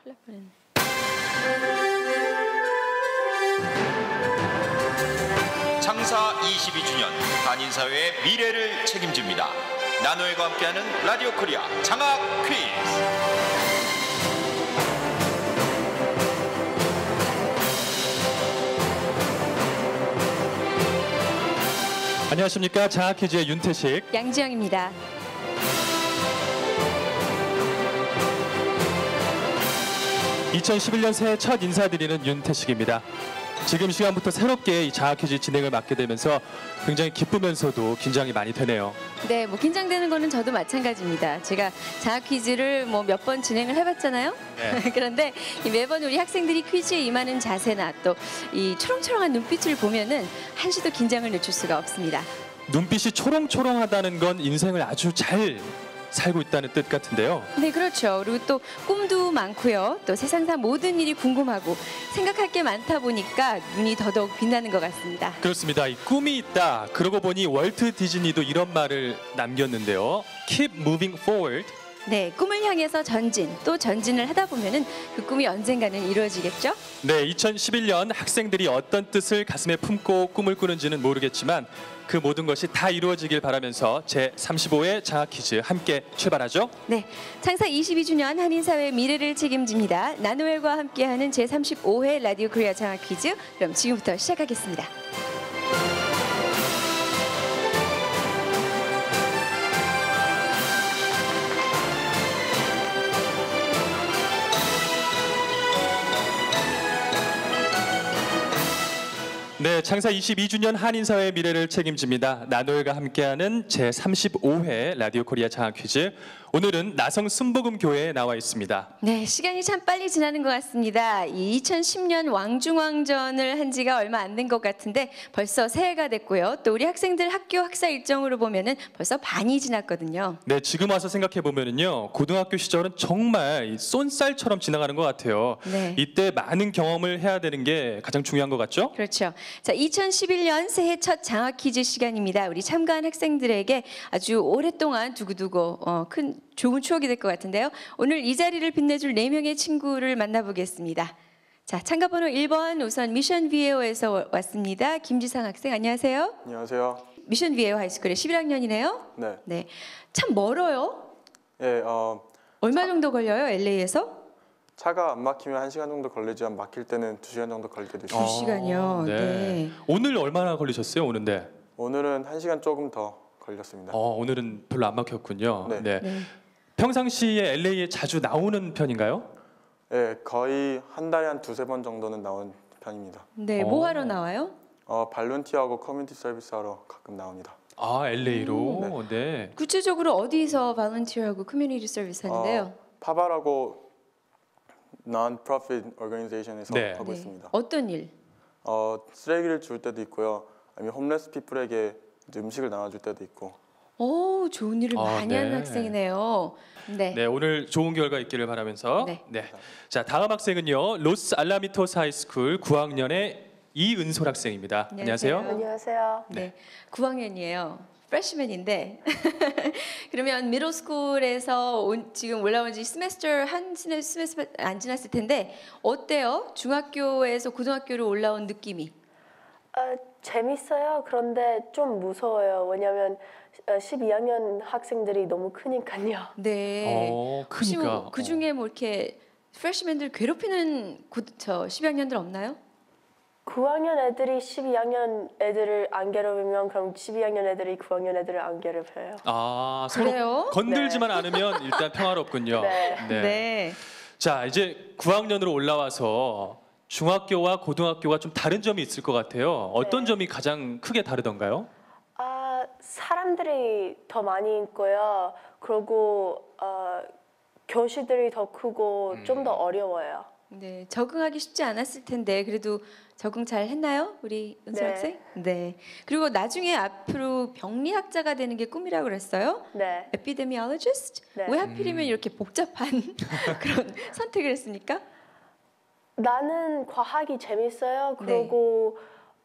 큰일 날 뻔했네. 창사 22주년 한인사회의 미래를 책임집니다. 나노엘과 함께하는 라디오 코리아 장학 퀴즈. 안녕하십니까. 장학 퀴즈의 윤태식, 양지영입니다. (2011년) 새해 첫 인사드리는 윤태식입니다. 지금 시간부터 새롭게 이 장학 퀴즈 진행을 맡게 되면서 굉장히 기쁘면서도 긴장이 많이 되네요. 네, 뭐 긴장되는 거는 저도 마찬가지입니다. 제가 장학 퀴즈를 뭐 몇 번 진행을 해봤잖아요. 네. 그런데 매번 우리 학생들이 퀴즈에 임하는 자세나 또 이 초롱초롱한 눈빛을 보면은 한시도 긴장을 늦출 수가 없습니다. 눈빛이 초롱초롱하다는 건 인생을 아주 잘 살고 있다는 뜻 같은데요. 네, 그렇죠. 그리고 또 꿈도 많고요. 또 세상상 모든 일이 궁금하고 생각할 게 많다 보니까 눈이 더더욱 빛나는 것 같습니다. 그렇습니다. 이 꿈이 있다. 그러고 보니 월트 디즈니도 이런 말을 남겼는데요. Keep moving forward. 네, 꿈을 향해서 전진, 또 전진을 하다 보면은 그 꿈이 언젠가는 이루어지겠죠? 네, 2011년 학생들이 어떤 뜻을 가슴에 품고 꿈을 꾸는지는 모르겠지만 그 모든 것이 다 이루어지길 바라면서 제35회 장학 퀴즈 함께 출발하죠. 네, 창사 22주년 한인사회의 미래를 책임집니다. 나노엘과 함께하는 제35회 라디오 코리아 장학 퀴즈. 그럼 지금부터 시작하겠습니다. 네, 창사 22주년 한인사회의 미래를 책임집니다. 나노엘과 함께하는 제35회 라디오 코리아 장학 퀴즈. 오늘은 나성 순복음교회에 나와 있습니다. 네, 시간이 참 빨리 지나는 것 같습니다. 이 2010년 왕중왕전을 한 지가 얼마 안 된 것 같은데 벌써 새해가 됐고요. 또 우리 학생들 학교 학사 일정으로 보면은 벌써 반이 지났거든요. 네, 지금 와서 생각해 보면은요, 고등학교 시절은 정말 이 쏜살처럼 지나가는 것 같아요. 네. 이때 많은 경험을 해야 되는 게 가장 중요한 것 같죠? 그렇죠. 자, 2011년 새해 첫 장학 퀴즈 시간입니다. 우리 참가한 학생들에게 아주 오랫동안 두고두고 큰 좋은 추억이 될 것 같은데요. 오늘 이 자리를 빛내줄 4명의 친구를 만나보겠습니다. 자, 참가번호 1번 우선 미션 비에오에서 왔습니다. 김지상 학생, 안녕하세요. 안녕하세요. 미션 비에오 하이스쿨의 11학년이네요. 네. 네, 참 멀어요. 예, 얼마 정도 걸려요, LA에서? 차가 안 막히면 1시간 정도 걸리지만 막힐 때는 2시간 정도 걸릴 때도 있어요. 2시간이요. 네. 네. 오늘 얼마나 걸리셨어요, 오는데? 오늘은 1시간 조금 더 걸렸습니다. 오늘은 별로 안 막혔군요. 네. 네. 평상시에 LA에 자주 나오는 편인가요? 예, 거의 한 달에 한 2-3번 정도는 나온 편입니다. 네, 뭐 하러 나와요? 발런티어하고 커뮤니티 서비스 하러 가끔 나옵니다. 아, LA로? 네. 구체적으로 어디서 발런티어하고 커뮤니티 서비스 하는데요? 파바라고 non-profit organization에서 네. 하고 있습니다. 어떤 일? 쓰레기를 줄 때도 있고요. 아니면 홈레스 피플에게 이제 음식을 나눠줄 때도 있고. 오, 좋은 일을 많이 네. 하는 학생이네요. 네. 네, 오늘 좋은 결과 있기를 바라면서 네. 자, 다음 학생은요. 로스 알라미토스 하이스쿨 9학년의 이은솔 학생입니다. 안녕하세요. 안녕하세요. 네. 9학년이에요. 프레시맨인데 그러면 미들스쿨에서 지금 올라온 지 한 세메스터 안 지났을 텐데 어때요? 중학교에서 고등학교로 올라온 느낌이? 재밌어요. 그런데 좀 무서워요. 왜냐하면 12학년 학생들이 너무 크니까요. 네. 혹시 크니까. 뭐 그중에 뭐 이렇게 프레시맨들 괴롭히는 12학년들 없나요? 9학년 애들이 12학년 애들을 안 괴롭히면 그럼 12학년 애들이 9학년 애들을 안 괴롭혀요. 서로 그래요? 건들지만 않으면 일단 평화롭군요. 네. 네. 자, 이제 9학년으로 올라와서 중학교와 고등학교가 좀 다른 점이 있을 것 같아요. 어떤 네. 점이 가장 크게 다르던가요? 사람들이 더 많이 있고요. 그리고 교실들이 더 크고 좀 더 어려워요. 네, 적응하기 쉽지 않았을 텐데 그래도 적응 잘 했나요? 우리 은솔 네. 학생? 네. 그리고 나중에 앞으로 병리학자가 되는 게 꿈이라고 그랬어요? 네. Epidemiologist? 네. 왜 하필이면 이렇게 복잡한 그런 선택을 했습니까? 나는 과학이 재밌어요. 그리고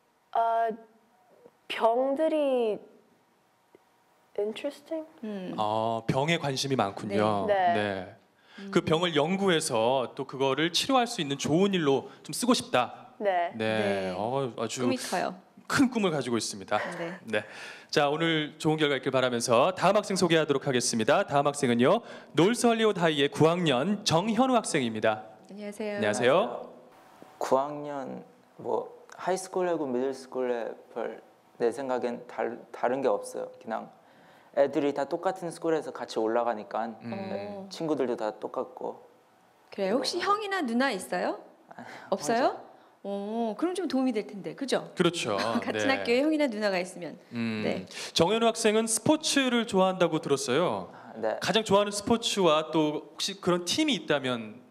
병들이 interesting. 병에 관심이 많군요. 네. 네. 그 병을 연구해서 또 그거를 치료할 수 있는 좋은 일로 좀 쓰고 싶다. 네. 네, 아주 꿈이 커요. 큰 꿈을 가지고 있습니다. 네. 네. 자, 오늘 좋은 결과 있길 바라면서 다음 학생 소개하도록 하겠습니다. 다음 학생은요. 놀스 헐리우드 하이의 9학년 정현우 학생입니다. 안녕하세요. 안녕하세요. 9학년 뭐 하이스쿨하고 미들스쿨에 별 내 생각엔 다른 게 없어요. 그냥 애들이 다 똑같은 스쿨에서 같이 올라가니까 네, 친구들도 다 똑같고. 그래요. 혹시 형이나 누나 있어요? 없어요? 그럼 좀 도움이 될 텐데, 그죠? 그렇죠. 같은 네. 학교에 형이나 누나가 있으면. 네. 정현우 학생은 스포츠를 좋아한다고 들었어요. 네. 가장 좋아하는 스포츠와 또 혹시 그런 팀이 있다면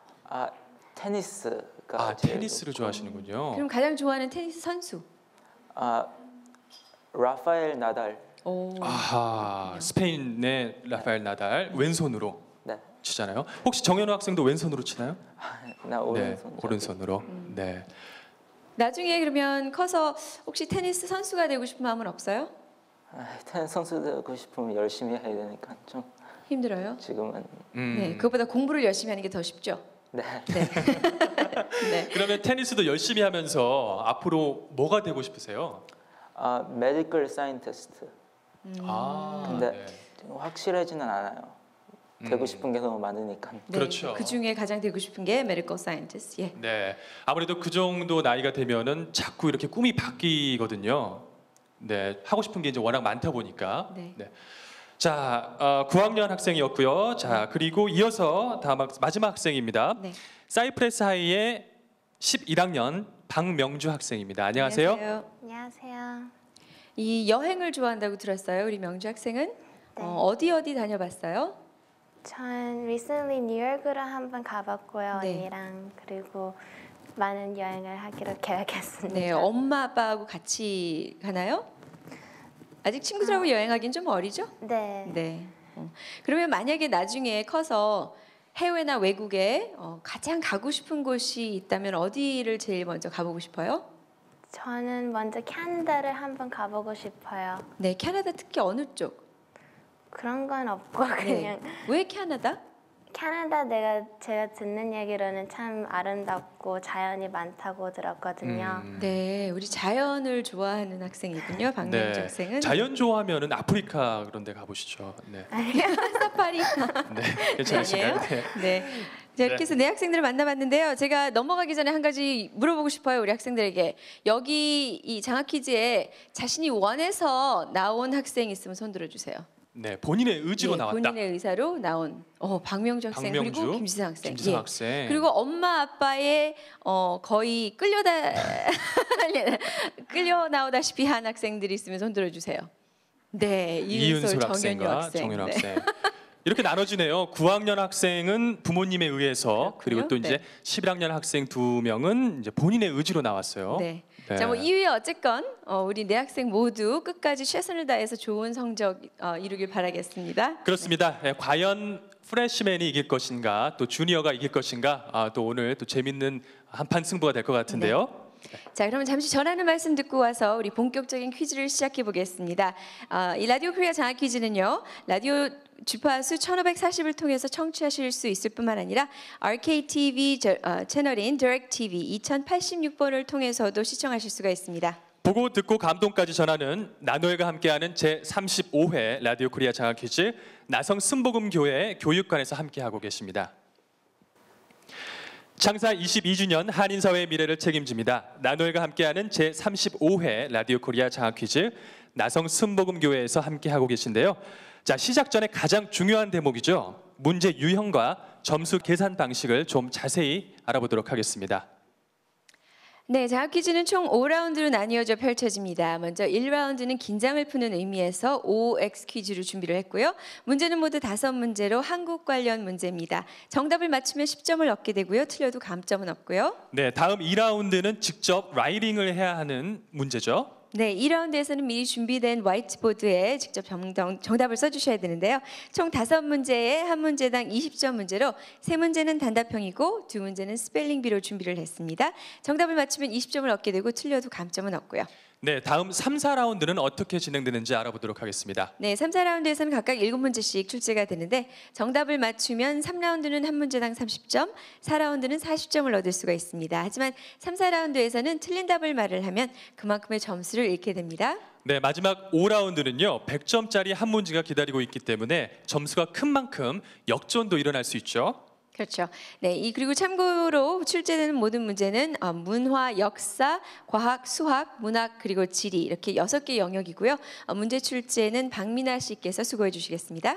테니스가 제일 테니스를 좋아하시는군요. 그럼 가장 좋아하는 테니스 선수? 라파엘 나달. 오. 아하, 스페인의 라파엘 나달 왼손으로 네. 치잖아요. 혹시 정현우 학생도 왼손으로 치나요? 나 오른손. 네, 오른손으로. 네. 나중에 그러면 커서 혹시 테니스 선수가 되고 싶은 마음은 없어요? 테니스 선수 되고 싶으면 열심히 해야 되니까 좀 힘들어요? 지금은 네, 그것보다 공부를 열심히 하는 게 더 쉽죠. 네. 네. 네. 그러면 테니스도 열심히 하면서 앞으로 뭐가 되고 싶으세요? 메디컬 사이언티스트. 근데 네. 지금 확실하지는 않아요. 되고 싶은 게 너무 많으니까. 네, 그렇죠. 그 중에 가장 되고 싶은 게 메디컬 사이언티스트. 예. 네, 아무래도 그 정도 나이가 되면은 자꾸 이렇게 꿈이 바뀌거든요. 네, 하고 싶은 게 이제 워낙 많다 보니까. 네. 자, 9학년 학생이었고요. 자, 그리고 이어서 마지막 학생입니다. 네. 사이프레스 하이의 11학년 박명주 학생입니다. 안녕하세요. 안녕하세요. 이 여행을 좋아한다고 들었어요. 우리 명주 학생은 네. 어디 다녀봤어요? 전 recently 뉴욕으로 한번 가봤고요. 네. 언니랑 그리고 많은 여행을 하기로 계획했습니다. 네, 엄마 아빠하고 같이 가나요? 아직 친구들하고 여행하기는 좀 어리죠? 네. 네. 그러면 만약에 나중에 커서 해외나 외국에 가장 가고 싶은 곳이 있다면 어디를 제일 먼저 가보고 싶어요? 저는 먼저 캐나다를 한번 가보고 싶어요. 네, 캐나다 특히 어느 쪽? 그런 건 없고 네. 그냥 왜 캐나다? 캐나다 제가 듣는 얘기로는 참 아름답고 자연이 많다고 들었거든요. 네, 우리 자연을 좋아하는 학생이군요. 박명주 학생은. 자연 좋아하면은 아프리카 그런 데 가보시죠. 네. 사파리. 네. 괜찮으신가요? 네. 네. 자, 이렇게 해서 네 학생들을 만나봤는데요. 제가 넘어가기 전에 한 가지 물어보고 싶어요. 우리 학생들에게. 여기 이 장학 퀴즈에 자신이 원해서 나온 학생이 있으면 손 들어주세요. 네, 본인의 의지로 네, 나왔다. 본인의 의사로 나온 박명주 학생 박명주, 그리고 김지상 학생. 김지상 예. 학생. 그리고 엄마 아빠의 거의 끌려 나오다시피 한 학생들이 있으면 손 들어주세요. 네, 이은솔, 정현유 학생과 학생. 정현우 네. 학생. 이렇게 나눠지네요. 9학년 학생은 부모님에 의해서 그리고 또 이제 네. 11학년 학생 2명은 이제 본인의 의지로 나왔어요. 네. 네. 자, 뭐 2위 어쨌건 우리 네 학생 모두 끝까지 최선을 다해서 좋은 성적 이루길 바라겠습니다. 그렇습니다. 예, 과연 프레시맨이 이길 것인가, 또 주니어가 이길 것인가, 또 오늘 또 재밌는 한판 승부가 될 것 같은데요. 자, 그러면 잠시 전하는 말씀 듣고 와서 우리 본격적인 퀴즈를 시작해 보겠습니다. 이 라디오 코리아 장학 퀴즈는요, 라디오 주파수 1540을 통해서 청취하실 수 있을 뿐만 아니라 RKTV 채널인 DirecTV 2086번을 통해서도 시청하실 수가 있습니다. 보고 듣고 감동까지 전하는 나노엘과 함께하는 제35회 라디오 코리아 장학 퀴즈 나성 순복음교회 교육관에서 함께하고 계십니다. 창사 22주년 한인사회의 미래를 책임집니다. 나노엘과 함께하는 제35회 라디오 코리아 장학 퀴즈 나성 순복음교회에서 함께하고 계신데요. 자, 시작 전에 가장 중요한 대목이죠. 문제 유형과 점수 계산 방식을 좀 자세히 알아보도록 하겠습니다. 네, 장학 퀴즈는 총 5라운드로 나뉘어져 펼쳐집니다. 먼저 1라운드는 긴장을 푸는 의미에서 OX 퀴즈로 준비를 했고요. 문제는 모두 5문제로 한국 관련 문제입니다. 정답을 맞추면 10점을 얻게 되고요. 틀려도 감점은 없고요. 네, 다음 2라운드는 직접 라이팅을 해야 하는 문제죠. 네, 2라운드에서는 미리 준비된 화이트보드에 직접 정답을 써주셔야 되는데요. 총 5문제에 한 문제당 20점 문제로 3문제는 단답형이고 2문제는 스펠링비로 준비를 했습니다. 정답을 맞추면 20점을 얻게 되고 틀려도 감점은 없고요. 네, 다음 3, 4라운드는 어떻게 진행되는지 알아보도록 하겠습니다. 네, 3, 4라운드에서는 각각 7문제씩 출제가 되는데 정답을 맞추면 3라운드는 한 문제당 30점, 4라운드는 40점을 얻을 수가 있습니다. 하지만 3, 4라운드에서는 틀린 답을 말을 하면 그만큼의 점수를 잃게 됩니다. 네, 마지막 5라운드는요. 100점짜리 한 문제가 기다리고 있기 때문에 점수가 큰 만큼 역전도 일어날 수 있죠. 그렇죠. 네, 그리고 참고로 출제되는 모든 문제는 문화, 역사, 과학, 수학, 문학 그리고 지리 이렇게 6개 영역이고요. 문제 출제는 박민아 씨께서 수고해 주시겠습니다.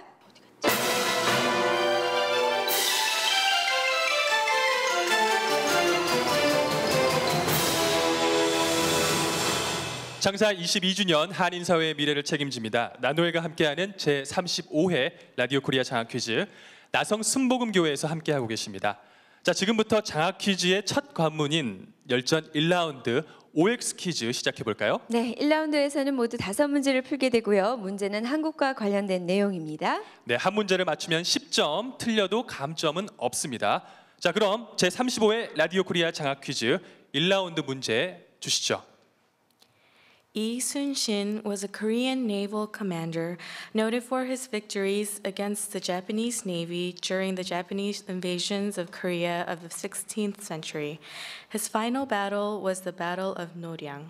장사 22주년 한인사회의 미래를 책임집니다. 나노엘과 함께하는 제35회 라디오 코리아 장학 퀴즈. 나성 순복음교회에서 함께하고 계십니다. 자, 지금부터 장학 퀴즈의 첫 관문인 열전 1라운드 OX 퀴즈 시작해 볼까요? 네, 1라운드에서는 모두 5문제를 풀게 되고요. 문제는 한국과 관련된 내용입니다. 네, 한 문제를 맞추면 10점, 틀려도 감점은 없습니다. 자, 그럼 제35회 라디오 코리아 장학 퀴즈 1라운드 문제 주시죠. Lee Sun-shin was a Korean naval commander noted for his victories against the Japanese Navy during the Japanese invasions of Korea of the 16th century. His final battle was the Battle of Noryang.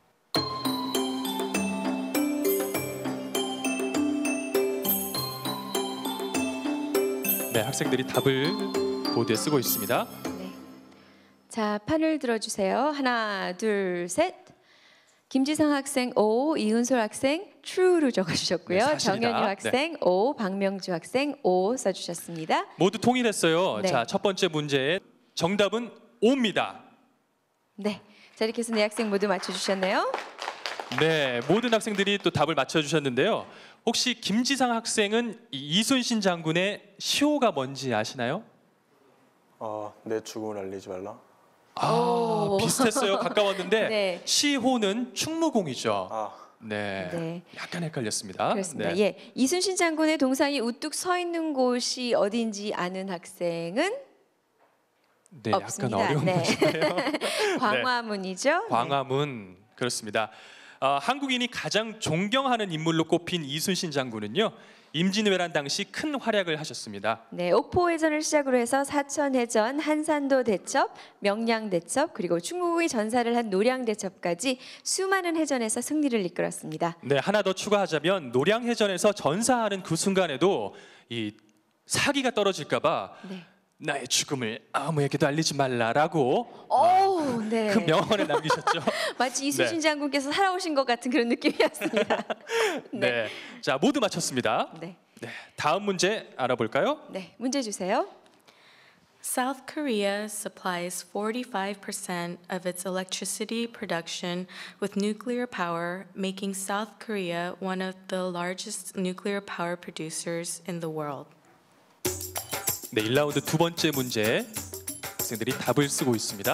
네, 학생들이 답을 보드에 쓰고 있습니다. 네. 자, 판을 들어주세요. 하나, 둘, 셋. 김지상 학생 O, 이은솔 학생 true로 적어주셨고요. 네, 사실이다. 정현유 학생 O, 박명주 학생 O 써주셨습니다. 모두 통일했어요. 네. 자, 첫 번째 문제의 정답은 O입니다. 네, 자 이렇게 해서 네 학생 모두 맞춰주셨네요. 네, 모든 학생들이 또 답을 맞춰주셨는데요. 혹시 김지상 학생은 이순신 장군의 시호가 뭔지 아시나요? 내 죽음을 알리지 말라. 오. 비슷했어요. 가까웠는데 네. 시호는 충무공이죠. 네, 네. 약간 헷갈렸습니다. 그렇습니다. 네. 예, 이순신 장군의 동상이 우뚝 서 있는 곳이 어딘지 아는 학생은 네, 없습니다. 약간 어려운 네. 문제예요. 광화문이죠. 광화문 그렇습니다. 한국인이 가장 존경하는 인물로 꼽힌 이순신 장군은요. 임진왜란 당시 큰 활약을 하셨습니다. 네, 옥포해전을 시작으로 해서 사천해전, 한산도 대첩, 명량 대첩, 그리고 충무공이 전사를 한 노량 대첩까지 수많은 해전에서 승리를 이끌었습니다. 네, 하나 더 추가하자면 노량해전에서 전사하는 그 순간에도 이 사기가 떨어질까봐 네. 나의 죽음을 아무에게도 알리지 말라라고 오, 네. 그 명언을 남기셨죠. 마치 이순신 네. 장군께서 살아오신 것 같은 그런 느낌이었습니다. 네. 자, 모두 맞췄습니다. 네. 네, 다음 문제 알아볼까요? 네, 문제 주세요. South Korea supplies 45% of its electricity production with nuclear power, making South Korea one of the largest nuclear power producers in the world. 네, 1라운드 두 번째 문제 학생들이 답을 쓰고 있습니다.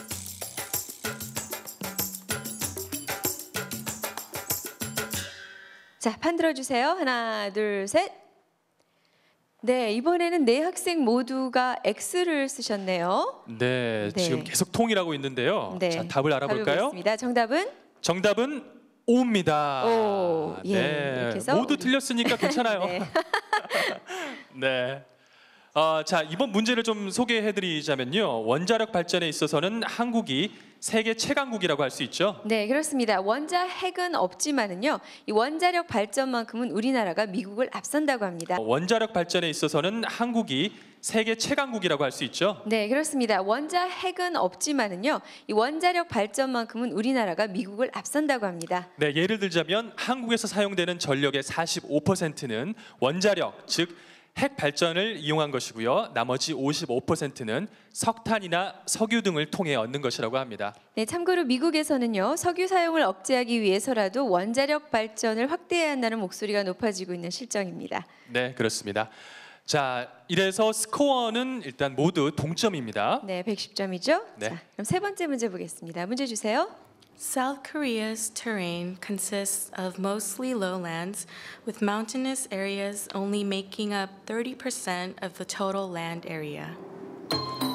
자, 판 들어주세요. 하나, 둘, 셋. 네, 이번에는 네 학생 모두가 X를 쓰셨네요. 네, 네. 지금 계속 통일하고 있는데요. 네, 자, 답을 알아볼까요? 보겠습니다. 정답은 정답은 O입니다. 오, 예, 이렇게 해서 모두 우리- 틀렸으니까 괜찮아요. 네. 네. 자, 이번 문제를 좀 소개해드리자면요. 원자력 발전에 있어서는 한국이 세계 최강국이라고 할 수 있죠. 네, 그렇습니다. 원자 핵은 없지만은요, 이 원자력 발전만큼은 우리나라가 미국을 앞선다고 합니다. 원자력 발전에 있어서는 한국이 세계 최강국이라고 할 수 있죠. 네, 그렇습니다. 원자 핵은 없지만은요, 이 원자력 발전만큼은 우리나라가 미국을 앞선다고 합니다. 네, 예를 들자면 한국에서 사용되는 전력의 45%는 원자력, 즉 핵 발전을 이용한 것이고요. 나머지 55%는 석탄이나 석유 등을 통해 얻는 것이라고 합니다. 네, 참고로 미국에서는요, 석유 사용을 억제하기 위해서라도 원자력 발전을 확대해야 한다는 목소리가 높아지고 있는 실정입니다. 네, 그렇습니다. 자, 이래서 스코어는 일단 모두 동점입니다. 네, 110점이죠. 네. 자, 그럼 세 번째 문제 보겠습니다. 문제 주세요. South Korea's terrain consists of mostly lowlands, with mountainous areas only making up 30% of the total land area.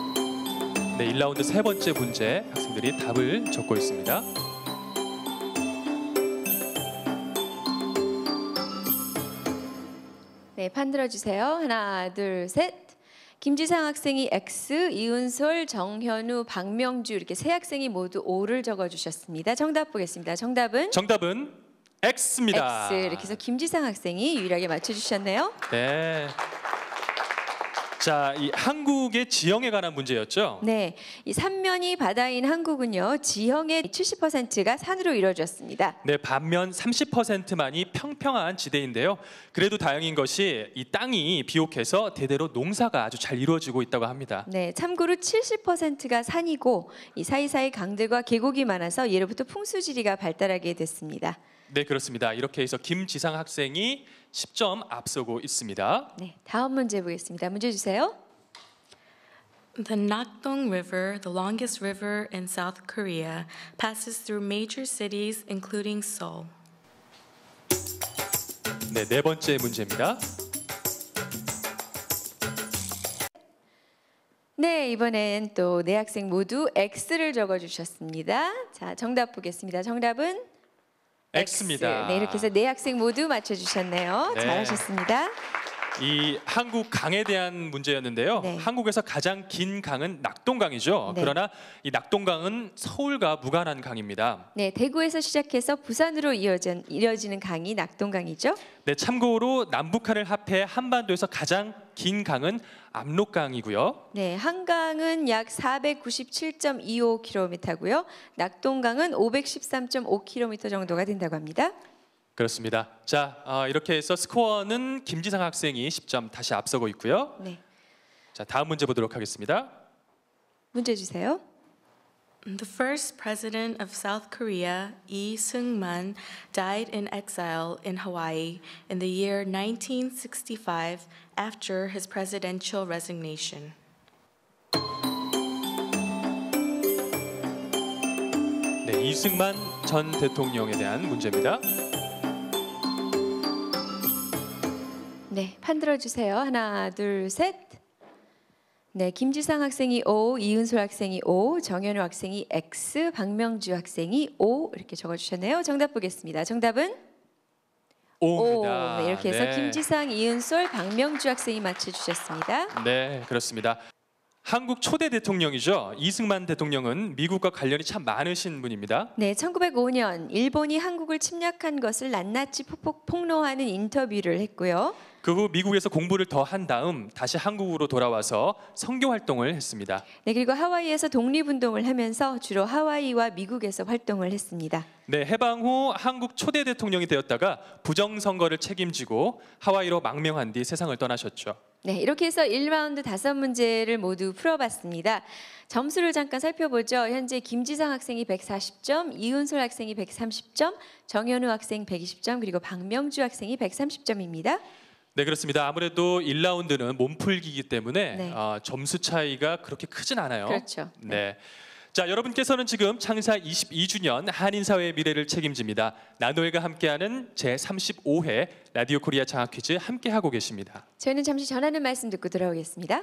네, 1라운드 세 번째 문제 학생들이 답을 적고 있습니다. 네, 판 들어주세요. 하나, 둘, 셋. 김지상 학생이 X, 이은솔, 정현우, 박명주 이렇게 세 학생이 모두 O를 적어주셨습니다. 정답 보겠습니다. 정답은 X입니다. X. 이렇게 해서 김지상 학생이 유일하게 맞춰주셨네요. 네. 자, 이 한국의 지형에 관한 문제였죠. 네, 이 삼면이 바다인 한국은요 지형의 70%가 산으로 이루어졌습니다. 네, 반면 30%만이 평평한 지대인데요. 그래도 다행인 것이 이 땅이 비옥해서 대대로 농사가 아주 잘 이루어지고 있다고 합니다. 네, 참고로 70%가 산이고 이 사이사이 강들과 계곡이 많아서 예로부터 풍수지리가 발달하게 됐습니다. 네, 그렇습니다. 이렇게 해서 김지상 학생이 10점 앞서고 있습니다. 네, 다음 문제 보겠습니다. 문제 주세요. The Nakdong River, the longest river in South Korea, passes through major cities including Seoul. 네, 네 번째 문제입니다. 네, 이번엔 또 네 학생 모두 X를 적어주셨습니다. 자, 정답 보겠습니다. 정답은 X입니다. 네, 이렇게 해서 네 학생 모두 맞춰주셨네요. 네. 잘하셨습니다. 이 한국 강에 대한 문제였는데요. 네. 한국에서 가장 긴 강은 낙동강이죠. 네. 그러나 이 낙동강은 서울과 무관한 강입니다. 네, 대구에서 시작해서 부산으로 이어지는 강이 낙동강이죠. 네, 참고로 남북한을 합해 한반도에서 가장 긴 강은 압록강이고요. 네, 한강은 약 497.25km고요. 낙동강은 513.5km 정도가 된다고 합니다. 그렇습니다. 자, 이렇게 해서 스코어는 김지상 학생이 10점 다시 앞서고 있고요. 네, 자, 다음 문제 보도록 하겠습니다. 문제 주세요. The first president of South Korea, Lee Seung-man, died in exile in Hawaii in the year 1965 after his presidential resignation. 네, 이승만 전 대통령에 대한 문제입니다. 네, 판 들어주세요. 하나, 둘, 셋. 네, 김지상 학생이 O, 이은솔 학생이 O, 정현우 학생이 X, 박명주 학생이 O 이렇게 적어주셨네요. 정답 보겠습니다. 정답은 O입니다. O. 네, 이렇게 해서 네. 김지상, 이은솔, 박명주 학생이 맞춰주셨습니다. 네, 그렇습니다. 한국 초대 대통령이죠. 이승만 대통령은 미국과 관련이 참 많으신 분입니다. 네, 1905년 일본이 한국을 침략한 것을 낱낱이 폭로하는 인터뷰를 했고요. 그 후 미국에서 공부를 더 한 다음 다시 한국으로 돌아와서 선교 활동을 했습니다. 네, 그리고 하와이에서 독립운동을 하면서 주로 하와이와 미국에서 활동을 했습니다. 네, 해방 후 한국 초대 대통령이 되었다가 부정선거를 책임지고 하와이로 망명한 뒤 세상을 떠나셨죠. 네, 이렇게 해서 1라운드 5문제를 모두 풀어봤습니다. 점수를 잠깐 살펴보죠. 현재 김지상 학생이 140점, 이은솔 학생이 130점, 정현우 학생 120점, 그리고 박명주 학생이 130점입니다. 네, 그렇습니다. 아무래도 1라운드는 몸풀기이기 때문에 네. 점수 차이가 그렇게 크진 않아요. 그렇죠. 네. 자, 여러분께서는 지금 창사 22주년 한인사회의 미래를 책임집니다. 나노엘과 함께하는 제35회 라디오 코리아 장학 퀴즈 함께하고 계십니다. 저희는 잠시 전하는 말씀 듣고 돌아오겠습니다.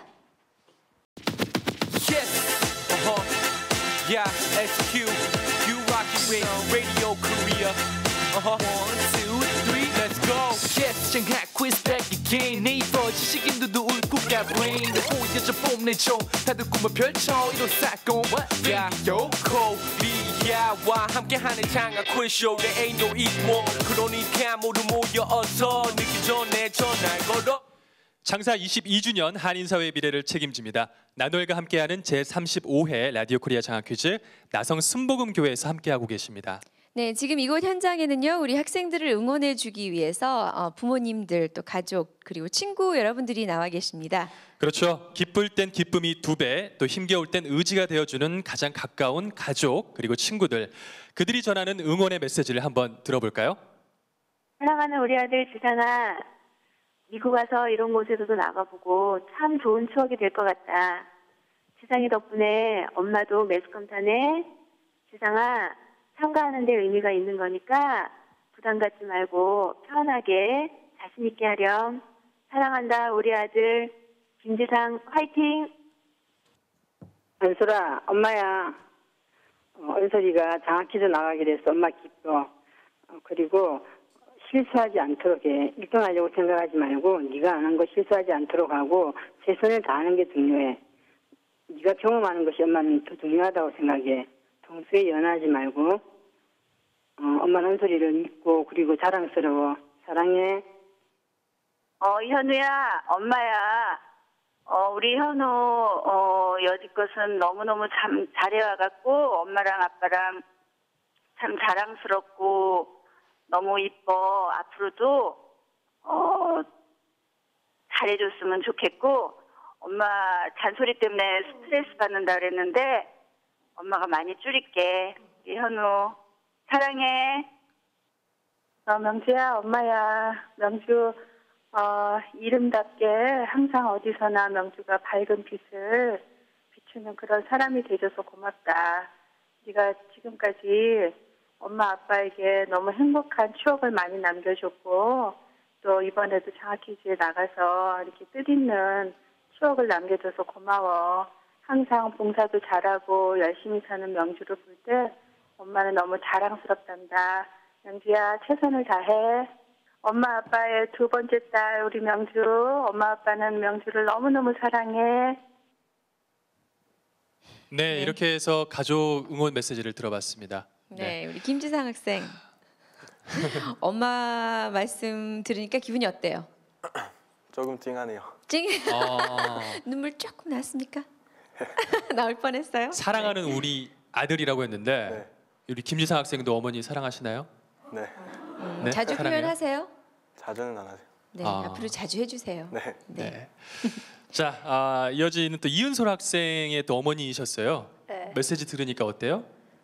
Yeah, SQ, you rock it with Radio Korea. 1, 2, 3, let's go. Yes, 장학 quiz back again. 네이버 지식인들도 울고 가brain. 내 보여줘 뽐내줘. 다들 꿈을 펼쳐 이뤄싸고. Radio Korea와 함께하는 장학 quiz show. There ain't no equal. 그러니까 모두 모여서 늦기 전에 전화 걸어. 창사 22주년 한인사회의 미래를 책임집니다. 나노엘과 함께하는 제35회 라디오 코리아 장학 퀴즈 나성 순복음교회에서 함께하고 계십니다. 네, 지금 이곳 현장에는요, 우리 학생들을 응원해주기 위해서 부모님들, 또 가족, 그리고 친구 여러분들이 나와 계십니다. 그렇죠. 기쁠 땐 기쁨이 2배, 또 힘겨울 땐 의지가 되어주는 가장 가까운 가족 그리고 친구들, 그들이 전하는 응원의 메시지를 한번 들어볼까요? 사랑하는 우리 아들 지상아, 미국 와서 이런 곳에서도 나가보고 참 좋은 추억이 될 것 같다. 지상이 덕분에 엄마도 매스컴 타네. 지상아, 참가하는 데 의미가 있는 거니까 부담 갖지 말고 편하게 자신 있게 하렴. 사랑한다 우리 아들 김지상 화이팅. 은솔아, 엄마야. 은솔이가 장학 퀴즈 나가게 돼서 엄마 기뻐. 그리고 실수하지 않도록 해. 1등하려고 생각하지 말고 네가 안 한 거 실수하지 않도록 하고 최선을 다하는 게 중요해. 네가 경험하는 것이 엄마는 더 중요하다고 생각해. 동수에 연하지 말고 엄마는 한 소리를 믿고 그리고 자랑스러워. 사랑해. 현우야, 엄마야. 우리 현우 여지껏은 너무너무 참 잘해와갖고 엄마랑 아빠랑 참 자랑스럽고 너무 이뻐. 앞으로도 잘해줬으면 좋겠고 엄마 잔소리 때문에 스트레스 받는다 그랬는데 엄마가 많이 줄일게. 우리 현우 사랑해. 명주야, 엄마야. 명주 이름답게 항상 어디서나 명주가 밝은 빛을 비추는 그런 사람이 돼줘서 고맙다. 네가 지금까지 엄마 아빠에게 너무 행복한 추억을 많이 남겨줬고 또 이번에도 장학퀴즈에 나가서 이렇게 뜻있는 추억을 남겨줘서 고마워. 항상 봉사도 잘하고 열심히 사는 명주를 볼 때 엄마는 너무 자랑스럽단다. 명주야, 최선을 다해. 엄마 아빠의 두 번째 딸 우리 명주. 엄마 아빠는 명주를 너무너무 사랑해. 네, 이렇게 해서 가족 응원 메시지를 들어봤습니다. 네, 우리 김지상 학생. 엄마 말씀 들으니까 기분이 어때요? 조금 찡하네요. 찡? 눈물 조금 났습니까? 나올 뻔했어요. 사랑하는 우리 아들이라고 했는데 네. 우리 김지상 학생도 어머니 사랑하시나요? 네. 네, 자주 사랑해요? 표현하세요? 자주는 안 하세요. 네, 앞으로 자주 해주세요. 네. 네. 자, 이어지는 또 이은솔 학생의 또 어머니이셨어요. 네. 메시지 들으니까 어때요?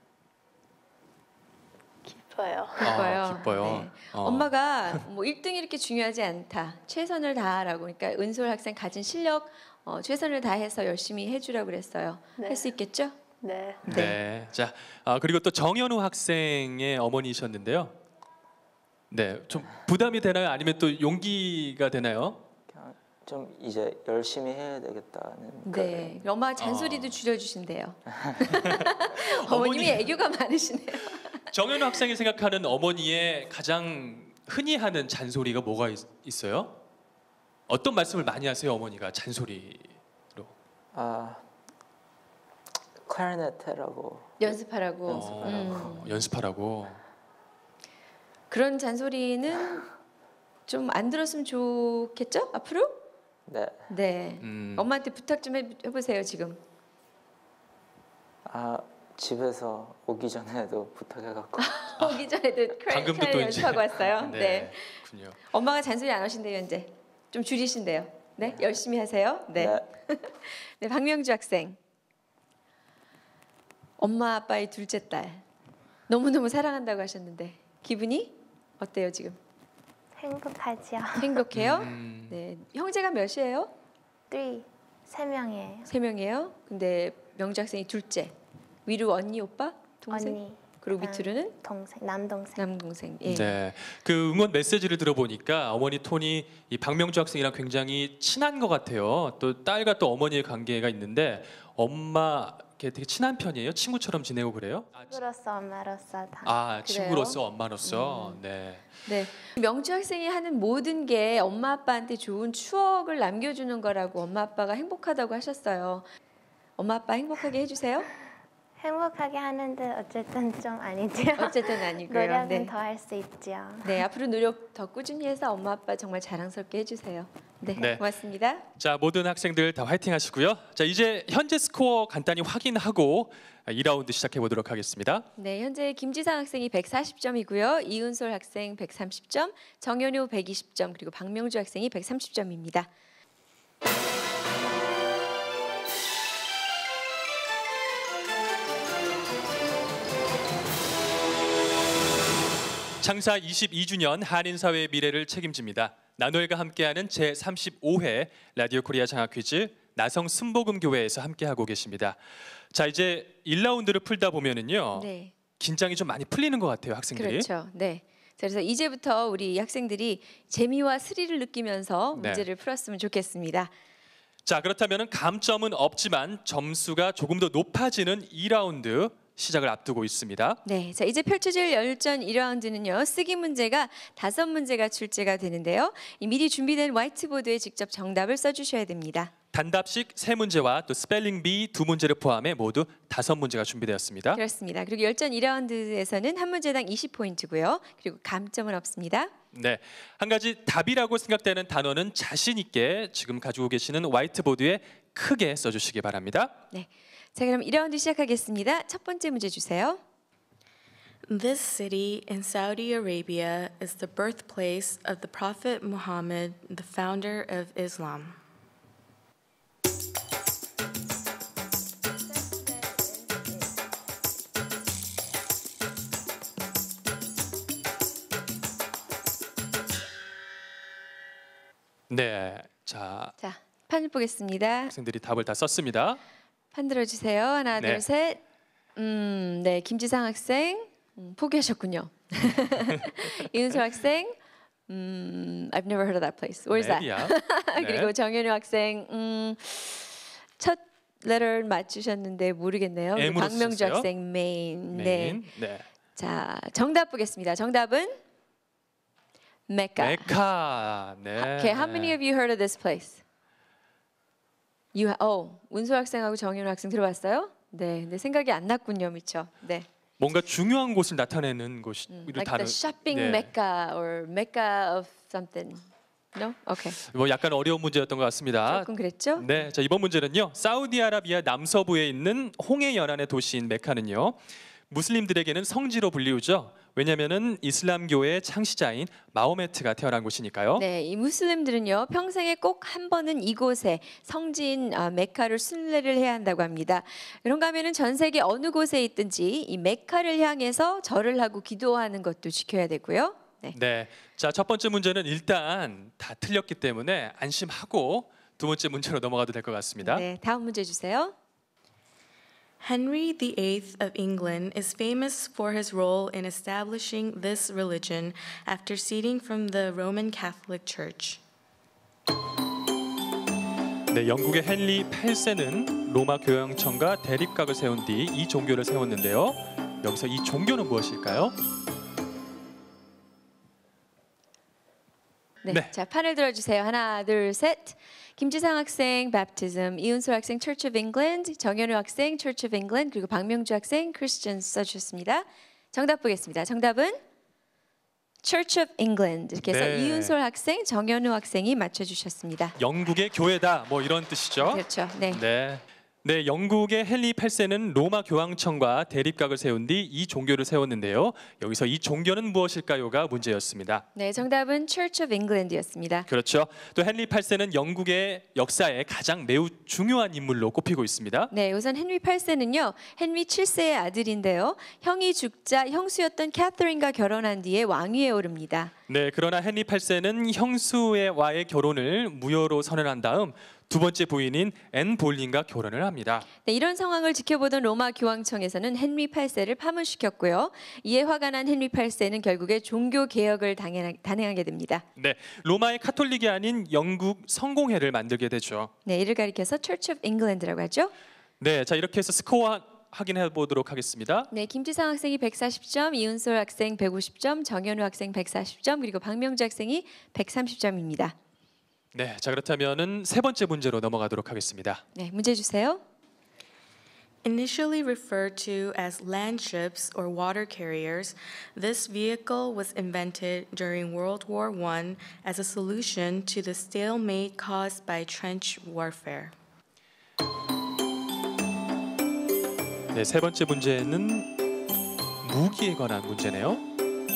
기뻐요. 기뻐요. 기뻐요. 네. 엄마가 뭐 1등이 이렇게 중요하지 않다. 최선을 다하라고. 그러니까 은솔 학생 가진 실력 최선을 다해서 열심히 해주라고 그랬어요. 네. 할 수 있겠죠? 네. 네. 자, 그리고 또 정현우 학생의 어머니이셨는데요. 네, 좀 부담이 되나요? 아니면 또 용기가 되나요? 그냥 좀 이제 열심히 해야 되겠다는. 네. 엄마 잔소리도 줄여주신대요. 어머님이 애교가 많으시네요. 정현우 학생이 생각하는 어머니의 가장 흔히 하는 잔소리가 뭐가 있어요? 어떤 말씀을 많이 하세요, 어머니가 잔소리로? 클라리넷이라고. 연습하라고. 연습하라고. 그런 잔소리는 좀 안 들었으면 좋겠죠? 앞으로? 네. 네. 엄마한테 부탁 좀 해보세요 지금. 집에서 오기 전에도 부탁해갖고. 오기 전에도 방금도 또 이제 연습하고 왔어요. 네. 네. 그렇군요. 엄마가 잔소리 안 하신대요 이제. 좀 줄이신대요. 네. 열심히 하세요. 네. 네. 박명주 학생. 엄마 아빠의 둘째 딸. 너무너무 사랑한다고 하셨는데 기분이 어때요 지금? 행복하죠. 행복해요? 네. 형제가 몇이에요? 3 명이에요. 3명이에요. 근데 명주 학생이 둘째. 위로 언니, 오빠, 동생. 언니. 그리고 밑으로는 남동생. 남동생. 예. 네, 그 응원 메시지를 들어보니까 어머니 톤이 이 박명주 학생이랑 굉장히 친한 것 같아요. 또 딸과 또 어머니의 관계가 있는데 엄마 되게 친한 편이에요? 친구처럼 지내고 그래요? 친구로서 엄마로서 다. 친구로서 엄마로서. 네. 네. 명주 학생이 하는 모든 게 엄마 아빠한테 좋은 추억을 남겨주는 거라고 엄마 아빠가 행복하다고 하셨어요. 엄마 아빠 행복하게 해주세요. 행복하게 하는데 어쨌든 좀 아니죠. 어쨌든 아니고요. 노력은 네. 더 할 수 있죠. 네, 앞으로 노력 더 꾸준히 해서 엄마 아빠 정말 자랑스럽게 해주세요. 네, 네. 고맙습니다. 자, 모든 학생들 다 화이팅 하시고요. 자, 이제 현재 스코어 간단히 확인하고 2라운드 시작해 보도록 하겠습니다. 네, 현재 김지상 학생이 140점이고요. 이은솔 학생 130점, 정현우 120점, 그리고 박명주 학생이 130점입니다. 창사 22주년 한인사회의 미래를 책임집니다. 나노엘과 함께하는 제35회 라디오 코리아 장학퀴즈 나성 순복음교회에서 함께하고 계십니다. 자, 이제 1라운드를 풀다 보면은요. 네. 긴장이 좀 많이 풀리는 것 같아요, 학생들이. 그렇죠. 네. 자, 그래서 이제부터 우리 학생들이 재미와 스릴을 느끼면서 네. 문제를 풀었으면 좋겠습니다. 자, 그렇다면 감점은 없지만 점수가 조금 더 높아지는 2라운드 시작을 앞두고 있습니다. 네, 자 이제 펼쳐질 열전 2라운드는요. 쓰기 문제가 5문제가 출제가 되는데요. 이 미리 준비된 화이트보드에 직접 정답을 써주셔야 됩니다. 단답식 3문제와 또 스펠링 비 2문제를 포함해 모두 5문제가 준비되었습니다. 그렇습니다. 그리고 열전 2라운드에서는 한 문제당 20포인트고요. 그리고 감점은 없습니다. 네, 한 가지 답이라고 생각되는 단어는 자신 있게 지금 가지고 계시는 화이트보드에 크게 써주시기 바랍니다. 네, 자 그럼 2라운드 시작하겠습니다. 첫 번째 문제 주세요. This city in Saudi Arabia is the birthplace of the Prophet Muhammad, the founder of Islam. 네, 자 자, 판을 보겠습니다. 학생들이 답을 다 썼습니다. 판 들어주세요. 하나, 네. 둘, 셋. 네, 김지상 학생 포기하셨군요. 이은솔 학생, I've never heard of that place. Where's that? 메디아. 그리고 네. 정현우 학생, 첫 레터를 맞추셨는데 모르겠네요. 그리고 M으로 박명주 쓰셨어요? 학생, Main. 네. 메인. 네. 자, 정답 보겠습니다. 정답은 메카. 메카. 네. Okay, how many of you heard of this place? 운솔 학생하고 정현우 학생 들어봤어요? 네, 근데 생각이 안 났군요, 미처. 네. 뭔가 중요한 곳을 나타내는 곳이 Like the shopping 네. Mecca or Mecca of something. No? Okay. 뭐 약간 어려운 문제였던 것 같습니다. 조금 그랬죠? 네, 자 이번 문제는요. 사우디아라비아 남서부에 있는 홍해 연안의 도시인 메카는요. 무슬림들에게는 성지로 불리우죠. 왜냐하면은 이슬람교의 창시자인 마호메트가 태어난 곳이니까요. 네, 이 무슬림들은요 평생에 꼭 한 번은 이곳에 성지인 메카를 순례를 해야 한다고 합니다. 그런가 하면은 전 세계 어느 곳에 있든지 이 메카를 향해서 절을 하고 기도하는 것도 지켜야 되고요. 네. 네, 자 첫 번째 문제는 일단 다 틀렸기 때문에 안심하고 두 번째 문제로 넘어가도 될 것 같습니다. 네, 다음 문제 주세요. Henry VIII of England is famous for his role in establishing this religion after seceding from the Roman Catholic Church. 네, 영국의 헨리 8세는 로마 교황청과 대립각을 세운 뒤 이 종교를 세웠는데요. 여기서 이 종교는 무엇일까요? 네, 네. 자 판을 들어주세요. 하나, 둘, 셋. 김지상 학생 Baptism, 이은솔 학생 Church of England, 정현우 학생 Church of England, 그리고 박명주 학생 Christians 써주셨습니다. 정답 보겠습니다. 정답은 Church of England. 이렇게 해서 네. 이은솔 학생, 정현우 학생이 맞춰주셨습니다. 영국의 교회다 뭐 이런 뜻이죠. 그렇죠. 네. 네. 네, 영국의 헨리 8세는 로마 교황청과 대립각을 세운 뒤 이 종교를 세웠는데요. 여기서 이 종교는 무엇일까요가 문제였습니다. 네, 정답은 Church of England이었습니다. 그렇죠. 또 헨리 8세는 영국의 역사에 가장 매우 중요한 인물로 꼽히고 있습니다. 네, 우선 헨리 8세는요. 헨리 7세의 아들인데요. 형이 죽자 형수였던 캐서린과 결혼한 뒤에 왕위에 오릅니다. 네, 그러나 헨리 8세는 형수와의 결혼을 무효로 선언한 다음 두 번째 부인인 앤 볼린과 결혼을 합니다. 네, 이런 상황을 지켜보던 로마 교황청에서는 헨리 8세를 파문시켰고요. 이에 화가 난 헨리 8세는 결국에 종교 개혁을 단행하게 됩니다. 네, 로마의 카톨릭이 아닌 영국 성공회를 만들게 되죠. 네, 이를 가리켜서 Church of England라고 하죠. 네, 자 이렇게 해서 스코어 확인해 보도록 하겠습니다. 네, 김지상 학생이 140점, 이은솔 학생 150점, 정현우 학생 140점, 그리고 박명주 학생이 130점입니다. 네, 자 그렇다면은 세 번째 문제로 넘어가도록 하겠습니다. 네, 문제 주세요. Initially referred to as land ships or water carriers, this vehicle was invented during World War I as a solution to the stalemate caused by trench warfare. 네, 세 번째 문제는 무기에 관한 문제네요.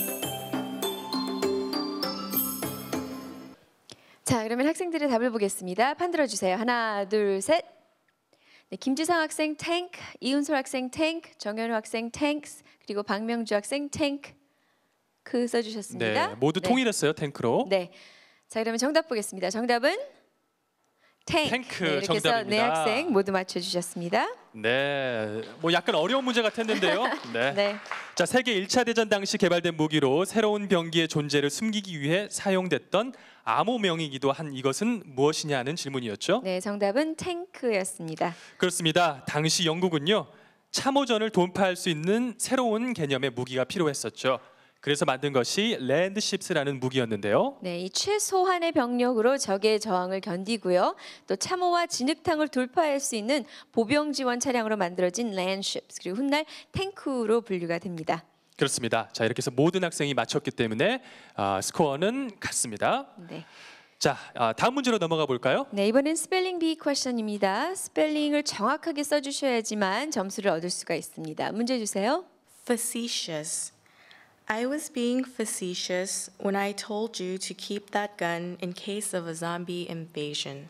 자, 그러면 학생들의 답을 보겠습니다. 판 들어주세요. 하나, 둘, 셋. 네, 김지상 학생 탱크, 이은솔 학생 탱크, 정현우 학생 탱크스, 그리고 박명주 학생 탱크 써주셨습니다. 네, 모두 통일했어요, 탱크로. 네, 자 그러면 정답 보겠습니다. 정답은 탱크 네, 이렇게 해서 정답입니다. 네 학생 모두 맞춰주셨습니다. 네, 뭐 약간 어려운 문제 같았는데요. 네. 네. 자, 세계 1차 대전 당시 개발된 무기로 새로운 병기의 존재를 숨기기 위해 사용됐던 암호명이기도 한 이것은 무엇이냐는 질문이었죠. 네, 정답은 탱크였습니다. 그렇습니다. 당시 영국은요. 참호전을 돌파할 수 있는 새로운 개념의 무기가 필요했었죠. 그래서 만든 것이 랜드십스라는 무기였는데요. 네, 이 최소한의 병력으로 적의 저항을 견디고요. 또 참호와 진흙탕을 돌파할 수 있는 보병 지원 차량으로 만들어진 랜드십스, 그리고 훗날 탱크로 분류가 됩니다. 그렇습니다. 자, 이렇게 해서 모든 학생이 맞췄기 때문에 스코어는 같습니다. 네. 자, 다음 문제로 넘어가 볼까요? 네, 이번엔 스펠링 비 퀘션입니다. 스펠링을 정확하게 써주셔야지만 점수를 얻을 수가 있습니다. 문제 주세요. Facetious. I was being facetious when I told you to keep that gun in case of a zombie invasion.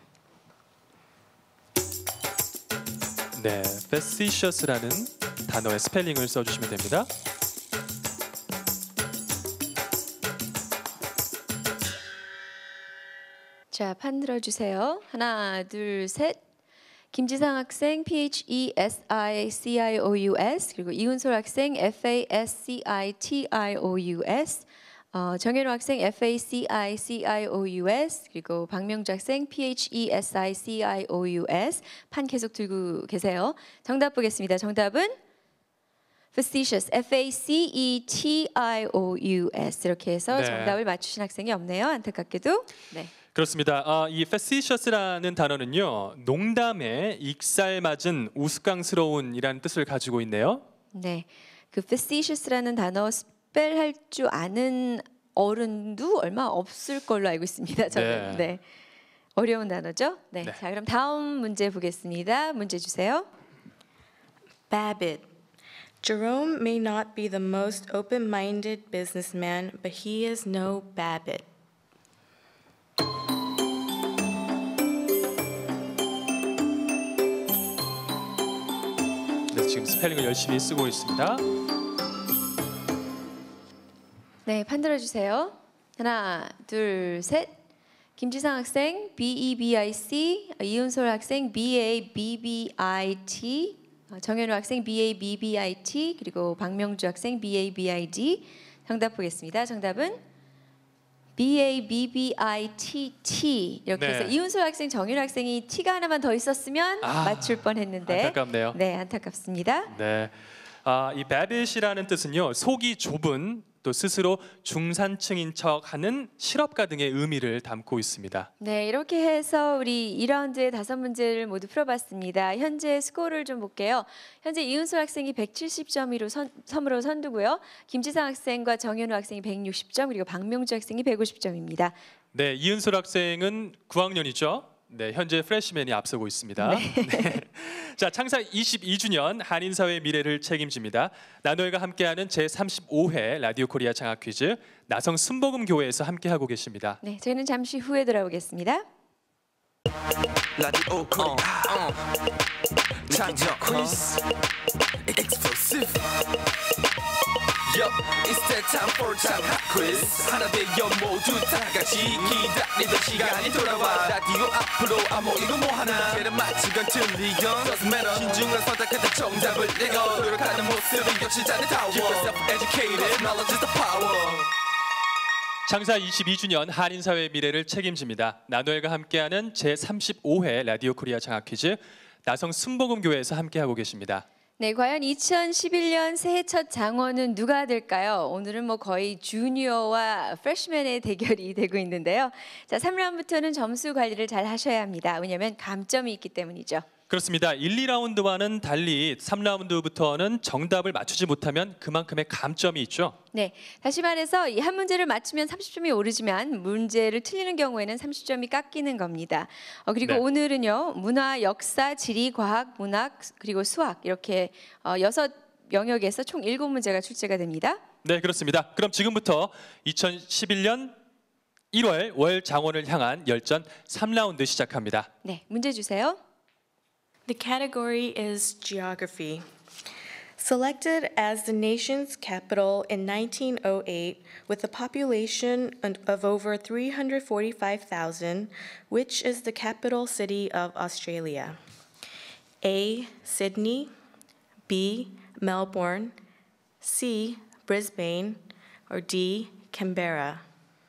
네, facetious라는 단어의 스펠링을 써주시면 됩니다. 자, 판 들어주세요. 하나, 둘, 셋. 김지상 학생 PHESICIOUS, 그리고 이은솔 학생 FASCITIOUS, 정현우 학생 FACICIOUS, 그리고 박명주 학생 PHESICIOUS. 판 계속 들고 계세요. 정답 보겠습니다. 정답은 facetious, FACETIOUS. 이렇게 해서 네. 정답을 맞추신 학생이 없네요. 안타깝게도. 네. 그렇습니다. 이 facetious라는 단어는요, 농담에 익살맞은 우스꽝스러운이라는 뜻을 가지고 있네요. 네, 그 facetious라는 단어 스펠할 줄 아는 어른도 얼마 없을 걸로 알고 있습니다. 저는. 네, 어려운 단어죠. 네, 자 그럼 다음 문제 보겠습니다. 문제 주세요. Babbitt. Jerome may not be the most open-minded businessman, but he is no Babbitt. 네, 지금 스펠링을 열심히 쓰고 있습니다. 네, 판 들어주세요. 하나, 둘, 셋. 김지상 학생 BEBIC, 이은솔 학생 BABBIT, 정현우 학생 BABBIT, 그리고 박명주 학생 BABID. 정답 보겠습니다. 정답은 BABBITT. 이렇게 해서 이은솔 학생, 정윤 학생이 T가 하나만 더 있었으면 맞출 뻔했는데 안타깝네요. 네, 안타깝습니다. 네, 이 babbit이라는 뜻은요, 속이 좁은 또 스스로 중산층인 척하는 실업가 등의 의미를 담고 있습니다. 네, 이렇게 해서 우리 2라운드의 5문제를 모두 풀어봤습니다. 현재 스코어를 좀 볼게요. 현재 이은솔 학생이 170점으로 섬으로 선두고요. 김지상 학생과 정현우 학생이 160점, 그리고 박명주 학생이 150점입니다. 네, 이은솔 학생은 9학년이죠. 네, 현재 프레시맨이 앞서고 있습니다. 네. 자, 창사 22주년 한인사회의 미래를 책임집니다. 나노엘과 함께하는 제35회 라디오 코리아 장학 퀴즈, 나성 순복음교회에서 함께하고 계십니다. 네, 저희는 잠시 후에 돌아오겠습니다. 라디오 코리아 장학 퀴즈 exclusive. Yup, it's that time for 장학 quiz. 하나 되어 모두 다 같이 기다리던 시간이 돌아와. 라디오 앞으로 아무리고 뭐하나 걔는 맞히건 틀리건 doesn't matter. 신중한 선택하는 정답을 내가 노력하는 모습이 역시 자네다워. Keep yourself educated, knowledge is the power. 창사 22주년 한인사회의 미래를 책임집니다. 나노엘과 함께하는 제35회 라디오 코리아 장학 퀴즈, 나성 순복음교회에서 함께하고 계십니다. 네, 과연 2011년 새해 첫 장원은 누가 될까요? 오늘은 뭐 거의 주니어와 프레시맨의 대결이 되고 있는데요. 자, 3라운드부터는 점수 관리를 잘 하셔야 합니다. 왜냐하면 감점이 있기 때문이죠. 그렇습니다. 1, 2라운드와는 달리 3라운드부터는 정답을 맞추지 못하면 그만큼의 감점이 있죠. 네, 다시 말해서 이 한 문제를 맞추면 30점이 오르지만 문제를 틀리는 경우에는 30점이 깎이는 겁니다. 그리고 네. 오늘은요, 문화, 역사, 지리, 과학, 문학, 그리고 수학 이렇게 6 영역에서 총 7문제가 출제가 됩니다. 네, 그렇습니다. 그럼 지금부터 2011년 1월 월 장원을 향한 열전 3라운드 시작합니다. 네, 문제 주세요. The category is geography. Selected as the nation's capital in 1908 with a population of over 345,000, which is the capital city of Australia? A. Sydney, B. Melbourne, C. Brisbane, or D. Canberra?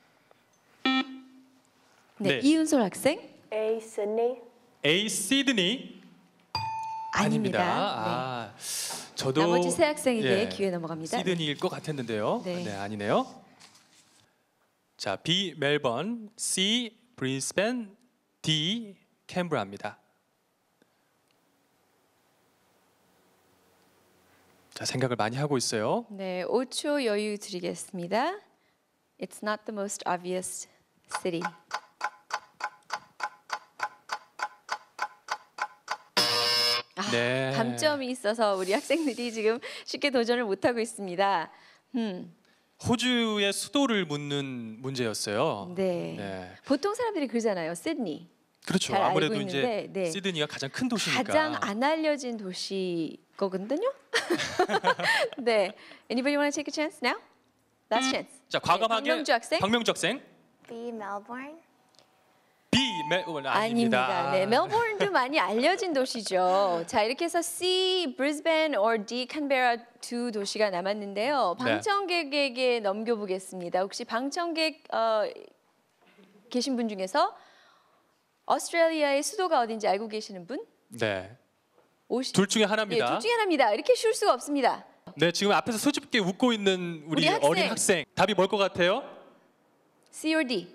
네, 이은솔 학생. A. Sydney. A. 시드니. 아닙니다. 아닙니다. 저도 나머지 세 학생에게 예, 기회 넘어갑니다. 시드니일 것 같았는데요. 네. 네, 아니네요. 자, B 멜번, C 브리스벤, D 캔버라입니다. 자, 생각을 많이 하고 있어요. 네, 5초 여유 드리겠습니다. It's not the most obvious city. 네. 감점이 있어서 우리 학생들이 지금 쉽게 도전을 못하고 있습니다. 호주의 수도를 묻는 문제였어요. 네. 네. 보통 사람들이 그러잖아요. 시드니. 그렇죠. 잘 알고 아무래도 있는데, 이제 네. 시드니가 가장 큰 도시니까. 가장 안 알려진 도시거든요. 네. Anybody want to take a chance now? Last chance. 자, 과감하게 박명주 학생. 박명주 학생. B. Melbourne. B 멜번 아닙니다. 네, 멜버른도 많이 알려진 도시죠. 자, 이렇게 해서 C, 브리스벤 or D, 캔베라 두 도시가 남았는데요. 방청객에게 넘겨보겠습니다. 혹시 방청객 계신 분 중에서 오스트레일리아의 수도가 어딘지 알고 계시는 분? 네. 둘 중에 하나입니다. 네, 둘 중에 하나입니다. 이렇게 쉬울 수가 없습니다. 네, 지금 앞에서 수줍게 웃고 있는 우리 학생. 어린 학생. 답이 뭘 것 같아요? C or D?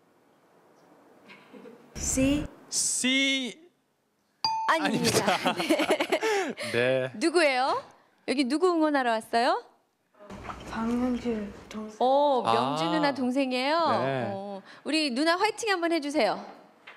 C 아닙니다. 네. 누구예요? 여기 누구 응원하러 왔어요? 박명주 동생. 명주 아. 누나 동생이에요. 네. 우리 누나 화이팅 한번 해주세요.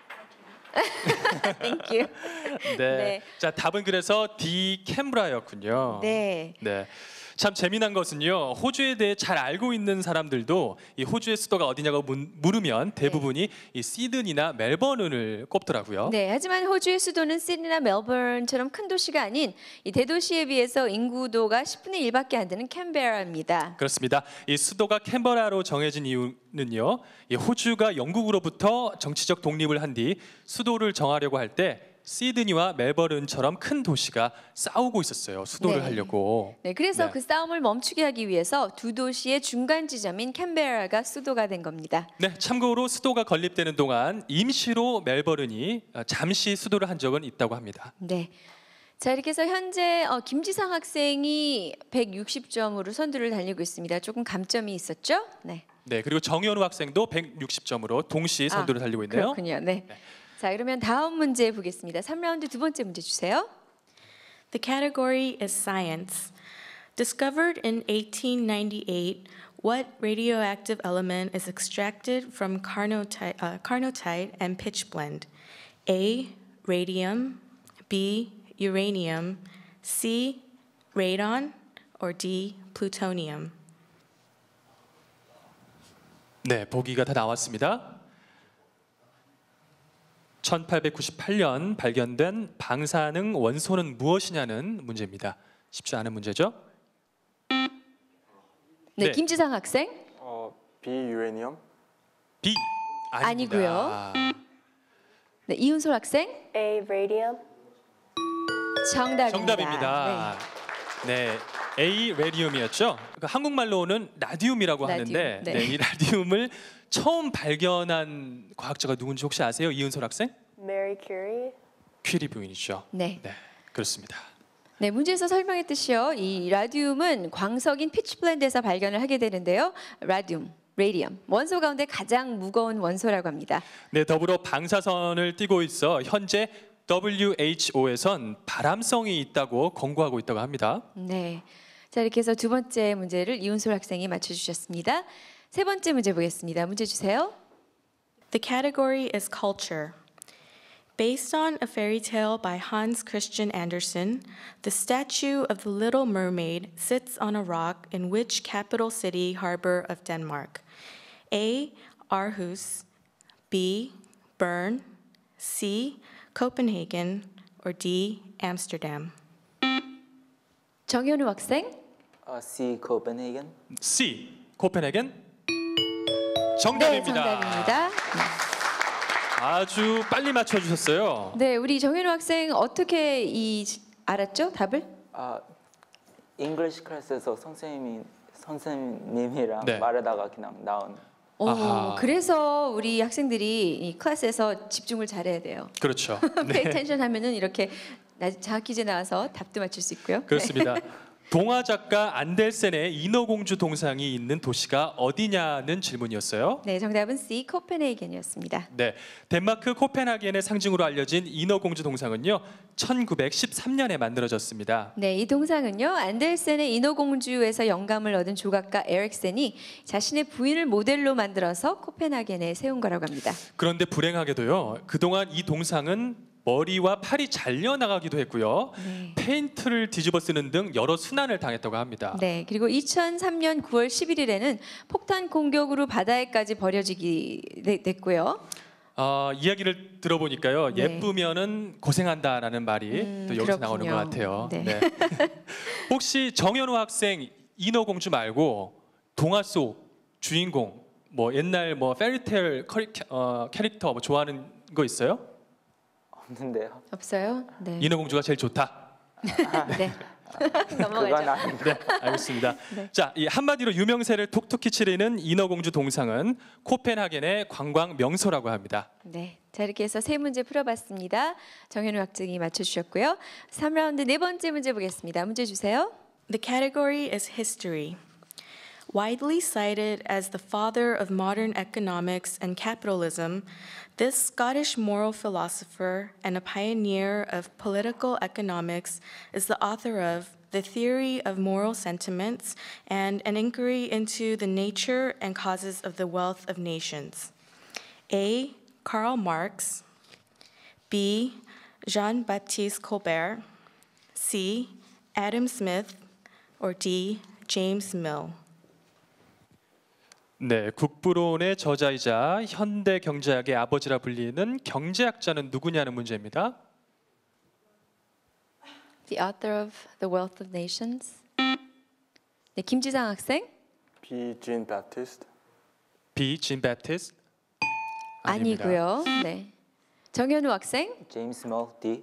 Thank you. 네. 네. 자, 답은 그래서 D 캔브라였군요. 네. 네. 참 재미난 것은요. 호주에 대해 잘 알고 있는 사람들도 이 호주의 수도가 어디냐고 물으면 대부분이 이 시드니나 멜버른을 꼽더라고요. 네, 하지만 호주의 수도는 시드니나 멜버른처럼 큰 도시가 아닌 이 대도시에 비해서 인구도가 10분의 1밖에 안 되는 캔베라입니다. 그렇습니다. 이 수도가 캔버라로 정해진 이유는요. 이 호주가 영국으로부터 정치적 독립을 한 뒤 수도를 정하려고 할 때 시드니와 멜버른처럼 큰 도시가 싸우고 있었어요. 수도를 네. 하려고. 네, 그래서 네. 그 싸움을 멈추게 하기 위해서 두 도시의 중간 지점인 캔베라가 수도가 된 겁니다. 네, 참고로 수도가 건립되는 동안 임시로 멜버른이 잠시 수도를 한 적은 있다고 합니다. 네. 자, 이렇게 해서 현재 김지상 학생이 160점으로 선두를 달리고 있습니다. 조금 감점이 있었죠? 네. 네, 그리고 정현우 학생도 160점으로 동시 선두를 달리고 있네요. 그렇군요. 네. 자, 그러면 다음 문제 보겠습니다. 3라운드 두 번째 문제 주세요. The category is science. Discovered in 1898, what radioactive element is extracted from carnotite and pitchblende? A. Radium, B. Uranium, C. Radon, or D. Plutonium? 네, 보기가 다 나왔습니다. 1898년 발견된 방사능 원소는 무엇이냐는 문제입니다. 쉽지 않은 문제죠? 네, 네. 김지상 학생. B 유레니엄. B 아닙니다. 아니고요. 네, 이윤솔 학생. A. Radium. 정답입니다. 정답입니다. 네. A 레디움이었죠. 그러니까 한국말로는 라디움이라고 라디움, 하는데 네. 네, 이 라디움을 처음 발견한 과학자가 누군지 혹시 아세요? 이은솔 학생? Mary Curie. 퀴리 부인이죠. 네. 네, 그렇습니다. 네, 문제에서 설명했듯이요. 이 라디움은 광석인 피치블렌드에서 발견을 하게 되는데요. 라디움, 레디움, 원소 가운데 가장 무거운 원소라고 합니다. 네, 더불어 방사선을 띠고 있어 현재 WHO에선 바람성이 있다고 권고하고 있다고 합니다. 네. 자, 이렇게 해서 두 번째 문제를 이윤솔 학생이 맞춰주셨습니다. 세 번째 문제 보겠습니다. 문제 주세요. The category is culture. Based on a fairy tale by Hans Christian Andersen, the statue of the Little Mermaid sits on a rock in which capital city harbor of Denmark? A. Aarhus, B. Bern, C. Copenhagen, or D. Amsterdam? 정현우 학생. C. Copenhagen. C. 코펜하겐. 네, 정답입니다. 정답입니다. 아주 빨리 맞춰주셨어요. 네, 우리 정현우 학생 어떻게 알았죠? 답을? English 클래스에서 선생님이랑 네. 말하다가 그냥 나온. 아하. 그래서 우리 학생들이 이 클래스에서 집중을 잘해야 돼요. 그렇죠. pay attention 하면은 이렇게 장학 퀴즈 나와서 답도 맞출 수 있고요. 그렇습니다. 동화 작가 안델센의 인어공주 동상이 있는 도시가 어디냐는 질문이었어요. 네, 정답은 C 코펜하겐이었습니다. 네, 덴마크 코펜하겐의 상징으로 알려진 인어공주 동상은요 1913년에 만들어졌습니다. 네, 이 동상은요 안델센의 인어공주에서 영감을 얻은 조각가 에릭센이 자신의 부인을 모델로 만들어서 코펜하겐에 세운 거라고 합니다. 그런데 불행하게도요 그동안 이 동상은 머리와 팔이 잘려나가기도 했고요. 네. 페인트를 뒤집어 쓰는 등 여러 순환을 당했다고 합니다. 네, 그리고 2003년 9월 11일에는 폭탄 공격으로 바다에까지 버려지게 됐고요. 이야기를 들어보니까요 네. 예쁘면은 고생한다라는 말이 또 여기서 그렇군요. 나오는 것 같아요. 네. 네. 혹시 정현우 학생 인어공주 말고 동화 속 주인공 뭐 옛날 뭐 페리테일 캐릭터 뭐 좋아하는 거 있어요? 없는데요. 없어요? 네. 인어공주가 제일 좋다. 네. 그건 넘어가죠. 아닌데. 네, 알겠습니다. 네. 자, 이 한마디로 유명세를 톡톡히 치르는 인어공주 동상은 코펜하겐의 관광 명소라고 합니다. 네. 자, 이렇게 해서 세 문제 풀어봤습니다. 정현우 학생이 맞춰주셨고요. 3라운드 네 번째 문제 보겠습니다. 문제 주세요. The category is history. Widely cited as the father of modern economics and capitalism, this Scottish moral philosopher and a pioneer of political economics is the author of The Theory of Moral Sentiments and an inquiry into the nature and causes of the wealth of nations. A. Karl Marx. B. Jean-Baptiste Colbert. C. Adam Smith. Or D. James Mill. 네, 국부론의 저자이자 현대 경제학의 아버지라 불리는 경제학자는 누구냐는 문제입니다. The author of The Wealth of Nations. 네, 김지상 학생. B. Jean Baptiste. B. Jean Baptiste. 아니고요. 네. 정현우 학생. 제임스 밀 D.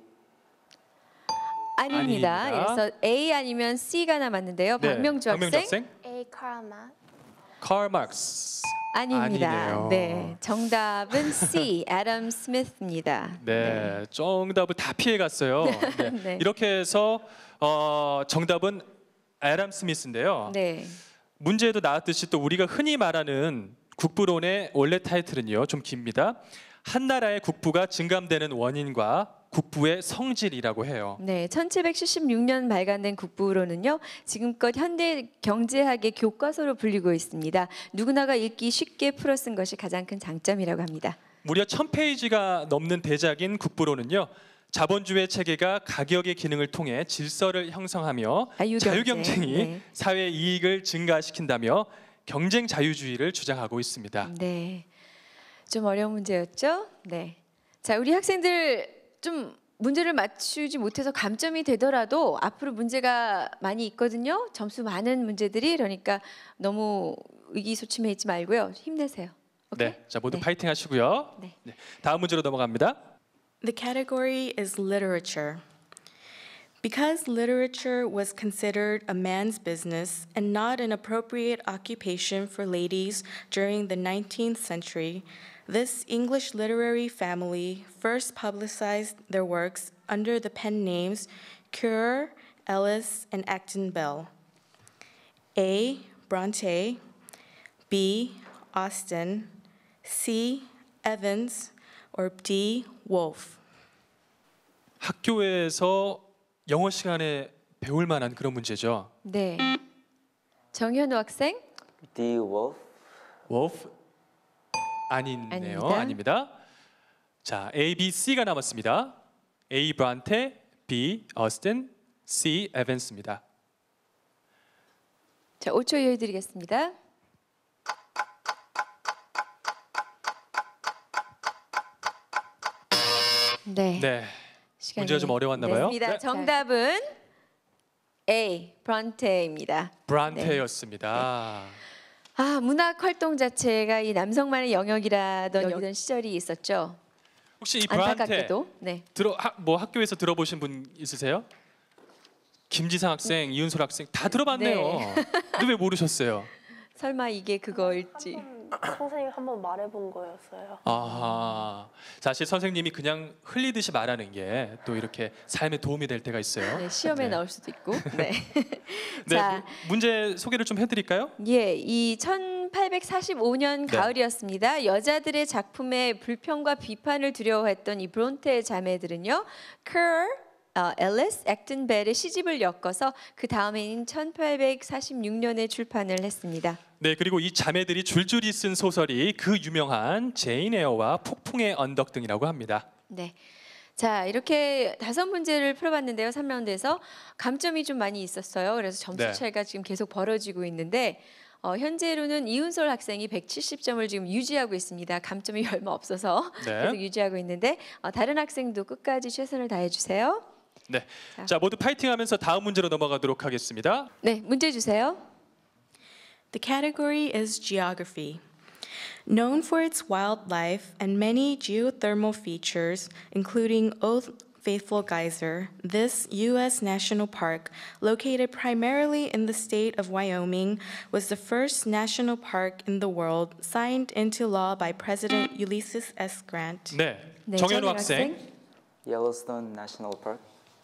아닙니다. 아닙니다. 그래서 A 아니면 C가 남았는데요. 네, 박명주 학생. A. Karl Marx. Karl Marx. 아닙니다. 아니네요. 네, 정답은 C, 애덤 스미스입니다. 네, 정답을 다 피해갔어요. 네. 네. 이렇게 해서 정답은 애덤 스미스인데요. 네, 문제에도 나왔듯이 또 우리가 흔히 말하는 국부론의 원래 타이틀은요 좀 깁니다. 한 나라의 국부가 증감되는 원인과 국부의 성질이라고 해요. 네, 1776년 발간된 국부론은요 지금껏 현대 경제학의 교과서로 불리고 있습니다. 누구나가 읽기 쉽게 풀어 쓴 것이 가장 큰 장점이라고 합니다. 무려 1000페이지가 넘는 대작인 국부론은요. 자본주의 체계가 가격의 기능을 통해 질서를 형성하며 자유경쟁이 네. 사회 이익을 증가시킨다며 경쟁 자유주의를 주장하고 있습니다. 네, 좀 어려운 문제였죠? 네, 자 우리 학생들 좀 문제를 맞추지 못해서 감점이 되더라도 앞으로 문제가 많이 있거든요. 점수 많은 문제들이. 그러니까 너무 의기소침해있지 말고요. 힘내세요. 오케이? 네, 자 모두 네. 파이팅 하시고요. 네. 네, 다음 문제로 넘어갑니다. The category is literature. Because literature was considered a man's business and not an appropriate occupation for ladies during the 19th century, this English literary family first publicized their works under the pen names Currer, Ellis, and Acton Bell. A. Bronte. B. Austen. C. Evans. Or D. Woolf. 학교에서 영어 시간에 배울 만한 그런 문제죠. 네, 정현우 학생. D. Wolf. wolf 아니네요. 아닙니다. 아닙니다. 자, A, B, C가 남았습니다. A. 브란테, B. 어스틴, C. 에반스입니다. 자, 5초 여유 드리겠습니다. 네. 네, 시간이 문제가 좀 어려웠나 봐요. 됐습니다. 네. 정답은 A. 브런테입니다. 브란테였습니다. 아, 문학 활동 자체가 이 남성만의 영역이라던 여기던 시절이 있었죠. 혹시 이 브란테 안타깝게도. 네. 뭐 학교에서 들어보신 분 있으세요? 김지상 학생, 이윤솔 학생 다 들어봤네요. 네. 근데 왜 모르셨어요? 설마 이게 그거일지. 선생님이 한번 말해본 거였어요. 아, 사실 선생님이 그냥 흘리듯이 말하는 게 또 이렇게 삶에 도움이 될 때가 있어요. 네, 시험에 네. 나올 수도 있고. 네. 네, 자, 문제 소개를 좀 해드릴까요? 예, 이 1845년 네. 가을이었습니다. 여자들의 작품에 불평과 비판을 두려워했던 이 브론테 자매들은요, 앨리스 액튼 벨의 시집을 엮어서 그 다음해인 1846년에 출판을 했습니다. 네, 그리고 이 자매들이 줄줄이 쓴 소설이 그 유명한 제인 에어와 폭풍의 언덕 등이라고 합니다. 네. 자, 이렇게 5문제를 풀어봤는데요. 3라운드에서 감점이 좀 많이 있었어요. 그래서 점수 네. 차이가 지금 계속 벌어지고 있는데 현재로는 이은솔 학생이 170점을 지금 유지하고 있습니다. 감점이 얼마 없어서 네. 계속 유지하고 있는데 다른 학생도 끝까지 최선을 다해주세요. 네, 자 모두 파이팅하면서 다음 문제로 넘어가도록 하겠습니다. 네, 문제 주세요. The category is geography. Known for its wildlife and many geothermal features, including Old Faithful Geyser, this U.S. national park, located primarily in the state of Wyoming, was the first national park in the world signed into law by President Ulysses S. Grant. 네, 네, 정현우 학생. Yellowstone National Park.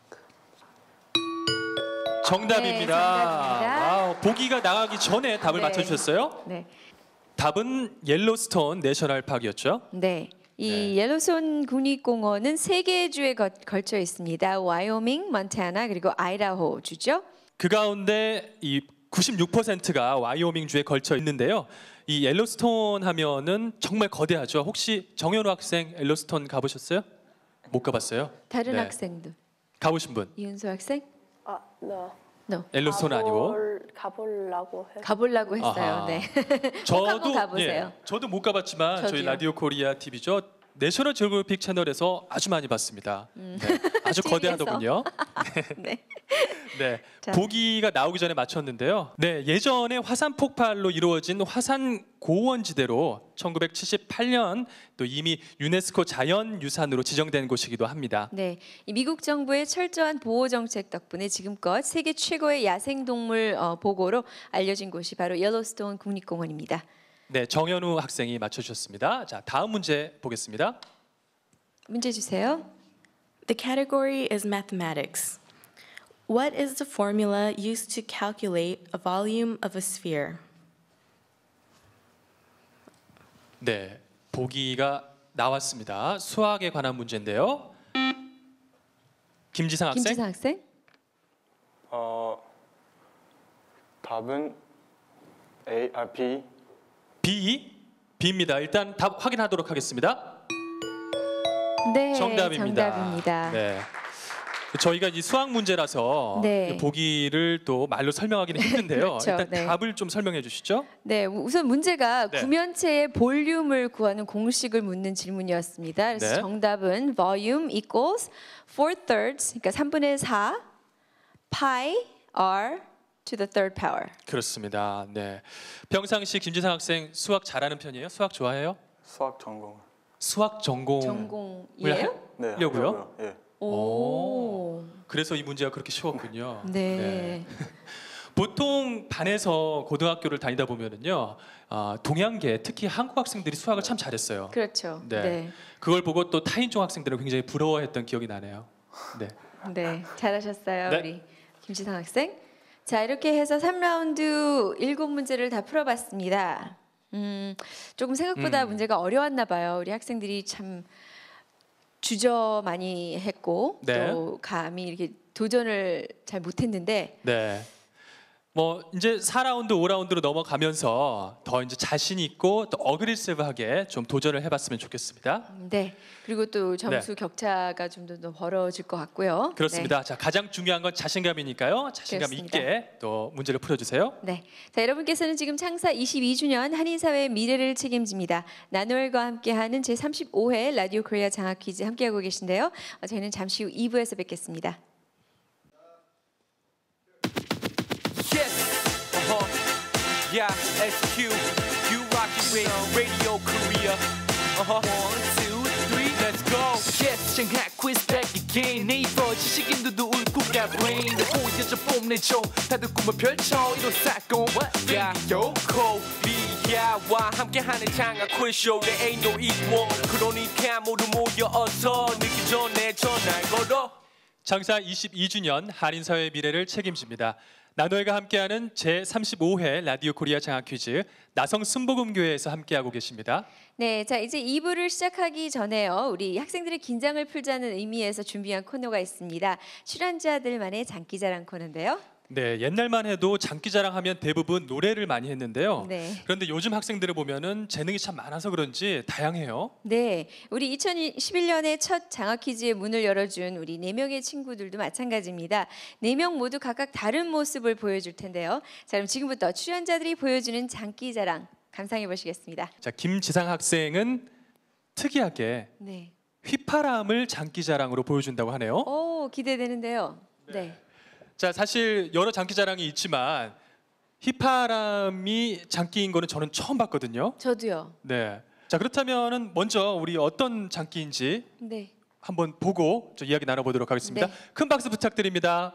정답입니다. 네, 정답입니다. 와우, 보기가 나가기 전에 답을 네. 맞춰주셨어요. 네. 답은 옐로스톤 내셔널 파크였죠. 네. 이 네. 옐로손 국립공원은 3개의 주에 걸쳐 있습니다. 와이오밍, 몬타나 그리고 아이다호 주죠. 그 가운데 이 96%가 와이오밍 주에 걸쳐 있는데요. 이 옐로스톤 하면은 정말 거대하죠. 혹시 정현우 학생 옐로스톤 가보셨어요? 못 가봤어요? 다른 네. 학생도. 가보신 분? 이은수 학생? No. No. 옐로스톤 아니고? 가보려고 했어요. 가보려고 했어요. 아하. 네. 저도 가보세요. 저도 못 가봤지만 저희 저도요. 라디오 코리아 TV죠. 내셔널 지오그래픽 채널에서 아주 많이 봤습니다. 네, 아주 찔려서. 거대하더군요. 네. 네, 자. 보기가 나오기 전에 맞췄는데요. 네, 예전에 화산 폭발로 이루어진 화산 고원지대로 1978년 또 이미 유네스코 자연유산으로 지정된 곳이기도 합니다. 네, 이 미국 정부의 철저한 보호 정책 덕분에 지금껏 세계 최고의 야생동물 보고로 알려진 곳이 바로 옐로스톤 국립공원입니다. 네, 정현우 학생이 맞춰주셨습니다. 자, 다음 문제 보겠습니다. 문제 주세요. The category is mathematics. What is the formula used to calculate a volume of a sphere? 네, 보기가 나왔습니다. 수학에 관한 문제인데요. 김지상 학생. 김지상 학생? 답은 B. B입니다. 일단 답 확인하도록 하겠습니다. 네, 정답입니다. 정답입니다. 네. 저희가 이 수학 문제라서 네. 보기를 또 말로 설명하기는 힘든데요. 그렇죠, 일단 네. 답을 좀 설명해 주시죠. 네, 우선 문제가 네. 구면체의 볼륨을 구하는 공식을 묻는 질문이었습니다. 그래서 네. 정답은 volume equals 4/3, 그러니까 3분의 4 pi r to the third power. 그렇습니다. 네. 평상시 김지상 학생 수학 잘하는 편이에요? 수학 좋아해요? 수학 전공. 수학 전공 전공이에요? 네. 하려고요? 하려고요. 예. 오. 그래서 이 문제가 그렇게 쉬웠군요. 네. 보통 반에서 고등학교를 다니다 보면은요, 동양계 특히 한국 학생들이 수학을 참 잘했어요. 그렇죠. 네. 네. 그걸 보고 또 타인종 학생들은 굉장히 부러워했던 기억이 나네요. 네. 네, 잘하셨어요, 네. 우리 김지상 학생. 자, 이렇게 해서 3라운드 7문제를 다 풀어봤습니다. 조금 생각보다 문제가 어려웠나 봐요. 우리 학생들이 참 주저 많이 했고 네. 또 감히 이렇게 도전을 잘 못했는데 네. 뭐 이제 4라운드, 5라운드로 넘어가면서 더 이제 자신 있고 또 어그리시브하게 좀 도전을 해봤으면 좋겠습니다. 네, 그리고 또 점수 격차가 좀 더 벌어질 것 같고요. 그렇습니다. 자, 가장 중요한 건 자신감이니까요. 자신감 그렇습니다. 있게 또 문제를 풀어주세요. 네. 자, 여러분께서는 지금 창사 22주년 한인사회의 미래를 책임집니다. 나노엘과 함께하는 제35회 라디오 코리아 장학 퀴즈 함께하고 계신데요. 저희는 잠시 후 2부에서 뵙겠습니다. Yeah, SQ, you rock it with Radio Korea. 1, 2, 3, let's Let's go. Yes, 장학 quiz back again. 네이버 지식인들도 울고 가brain. 보여줘 뽐내줘. 다들 꿈을 펼쳐. 이런 사건. 야, 요코리아와 함께하는 장학 quiz show. There ain't no equal. 그러니까 모두 모여서 늦기 전에 전화 걸어. 창사 22주년 한인사회의 미래를 책임집니다. 나노회가 함께하는 제35회 라디오 코리아 장학 퀴즈 나성 순복음교회에서 함께하고 계십니다. 네, 자 이제 2부를 시작하기 전에요. 우리 학생들의 긴장을 풀자는 의미에서 준비한 코너가 있습니다. 출연자들만의 장기자랑 코너인데요. 네, 옛날만 해도 장기자랑 하면 대부분 노래를 많이 했는데요. 네. 그런데 요즘 학생들을 보면은 재능이 참 많아서 그런지 다양해요. 네, 우리 2011년에 첫 장학 퀴즈의 문을 열어준 우리 4명의 친구들도 마찬가지입니다. 4명 모두 각각 다른 모습을 보여줄 텐데요. 자, 그럼 지금부터 출연자들이 보여주는 장기자랑 감상해 보시겠습니다. 자, 김지상 학생은 특이하게 네. 휘파람을 장기자랑으로 보여준다고 하네요. 오, 기대되는데요. 네. 자, 사실 여러 장기자랑이 있지만 휘파람이 장기인 거는 저는 처음 봤거든요. 저도요. 네. 자, 그렇다면은 먼저 우리 어떤 장기인지 네. 한번 보고 저 이야기 나눠보도록 하겠습니다. 네. 큰 박수 부탁드립니다.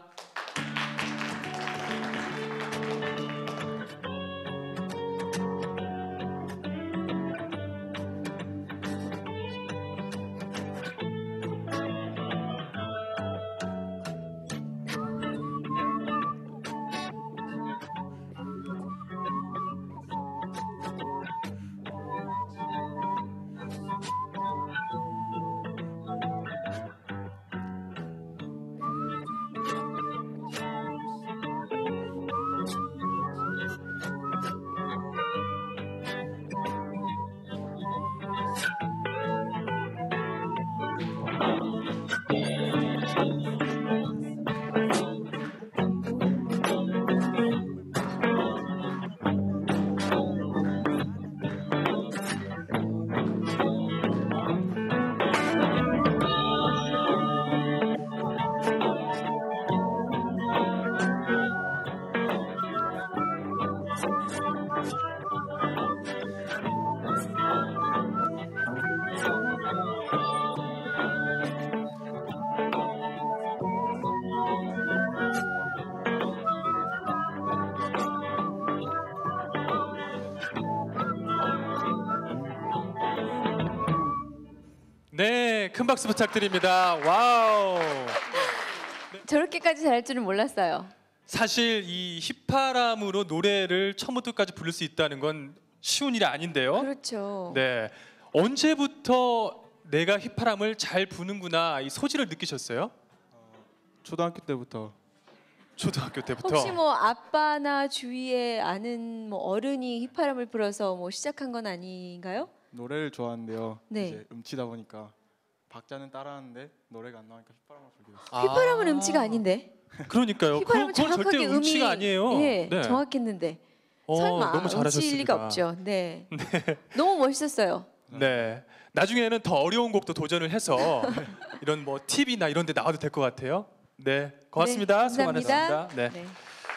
네, 큰 박수 부탁드립니다. 와우. 저렇게까지 잘할 줄은 몰랐어요. 사실 이 휘파람으로 노래를 처음부터 끝까지 부를 수 있다는 건 쉬운 일이 아닌데요. 그렇죠. 네, 언제부터 내가 휘파람을 잘 부는구나 이 소질을 느끼셨어요? 초등학교 때부터. 초등학교 때부터. 혹시 뭐 아빠나 주위에 아는 뭐 어른이 휘파람을 불어서 뭐 시작한 건 아닌가요? 노래를 좋아하는데요. 네. 이제 음치다 보니까 박자는 따라하는데 노래가 안 나오니까 휘파람을 불게 됐어요. 휘파람은 음치가 아닌데. 그러니까요. 휘파람은 그건 절대 정확하게 음치가 아니에요. 예, 네. 정확했는데. 설마 너무 음치일 리가 잘하셨습니다. 없죠. 네. 너무 멋있었어요. 네. 나중에는 더 어려운 곡도 도전을 해서 이런 뭐 TV나 이런 데 나와도 될 것 같아요. 네. 고맙습니다. 네, 수고 감사합니다. 많으셨습니다. 네.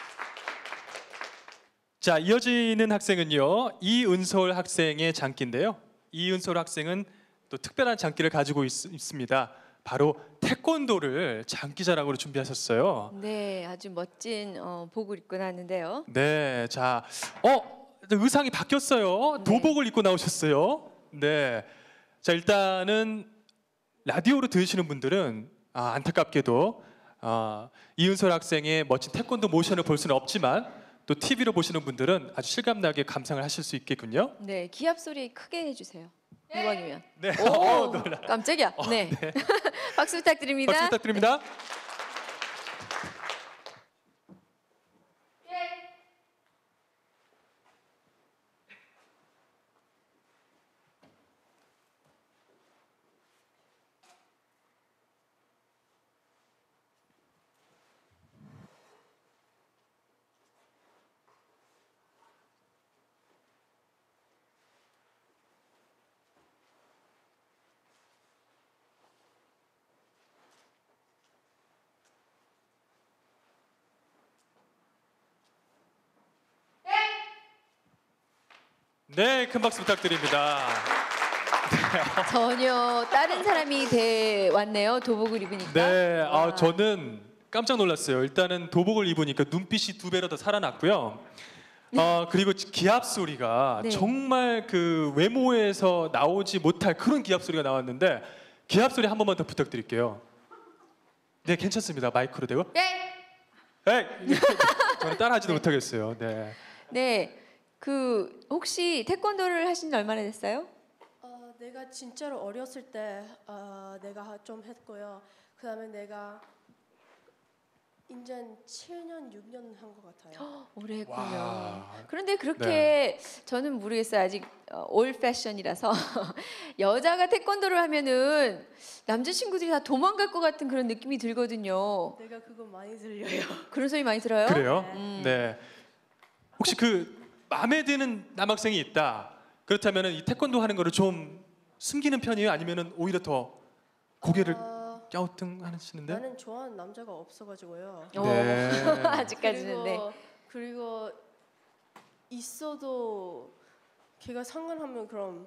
자, 이어지는 학생은요. 이은솔 학생의 장기인데요. 이은솔 학생은 또 특별한 장기를 가지고 있습니다. 바로 태권도를 장기자랑으로 준비하셨어요. 네, 아주 멋진 복을 입고 나왔는데요. 네, 자, 의상이 바뀌었어요. 네. 도복을 입고 나오셨어요. 네, 자 일단은 라디오로 들으시는 분들은 안타깝게도 이은솔 학생의 멋진 태권도 모션을 볼 수는 없지만 또 TV로 보시는 분들은 아주 실감나게 감상을 하실 수 있겠군요. 네, 기합 소리 크게 해주세요. 이왕이면. 네, 오, 놀라. 깜짝이야. 네. 네. 박수 부탁드립니다. 박수 부탁드립니다. 네, 큰 박수 부탁드립니다. 전혀 다른 사람이 돼 왔네요. 도복을 입으니까. 네, 와. 저는 깜짝 놀랐어요. 일단은 도복을 입으니까 눈빛이 2배로 더 살아났고요. 그리고 기합 소리가 네. 정말 그 외모에서 나오지 못할 그런 기합 소리가 나왔는데 기합 소리 한 번만 더 부탁드릴게요. 네, 괜찮습니다. 마이크로 대고. 네. 에이! 저는 따라하지도 못하겠어요. 네. 네. 그 혹시 태권도를 하신 지 얼마나 됐어요? 내가 진짜로 어렸을 때 내가 좀 했고요. 그다음에 내가 이제 7년, 6년 한 것 같아요. 오래 했군요. 와. 그런데 그렇게 저는 모르겠어요. 아직 올 패션이라서 여자가 태권도를 하면은 남자친구들이 다 도망갈 것 같은 그런 느낌이 들거든요. 내가 그거 많이 들려요. 그런 소리 많이 들어요? 그래요? 네. 혹시 그 마음에 드는 남학생이 있다. 그렇다면은 이 태권도 하는 거를 좀 숨기는 편이에요? 아니면은 오히려 더 고개를 갸우뚱하시는데? 나는 좋아하는 남자가 없어가지고요. 네. 아직까지는 네. 그리고 있어도 걔가 상관하면 그럼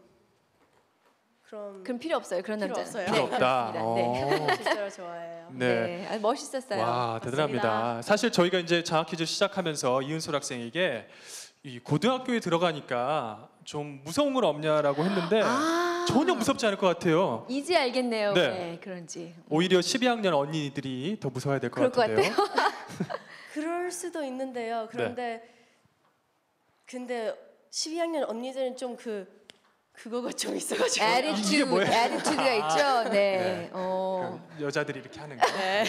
필요 없어요. 그런 필요 남자는. 없어요. 필요 없다. 네. 진짜로 좋아해요. 네. 아주 멋있었어요. 와, 대단합니다. 사실 저희가 이제 장학 퀴즈 시작하면서 이은솔 학생에게 이 고등학교에 들어가니까 좀 무서운 건 없냐라고 했는데 전혀 무섭지 않을 것 같아요. 이제 알겠네요. 네. 네, 그런지. 오히려 12학년 언니들이 더 무서워야 될 것 그럴 것 같은데요. 그럴 수도 있는데요. 그런데 네. 근데 12학년 언니들은 좀 그거가 좀 있어가지고 이게 뭐예요? 애티튜드가 있죠. 네. 네. 그 여자들이 이렇게 하는 거. 네.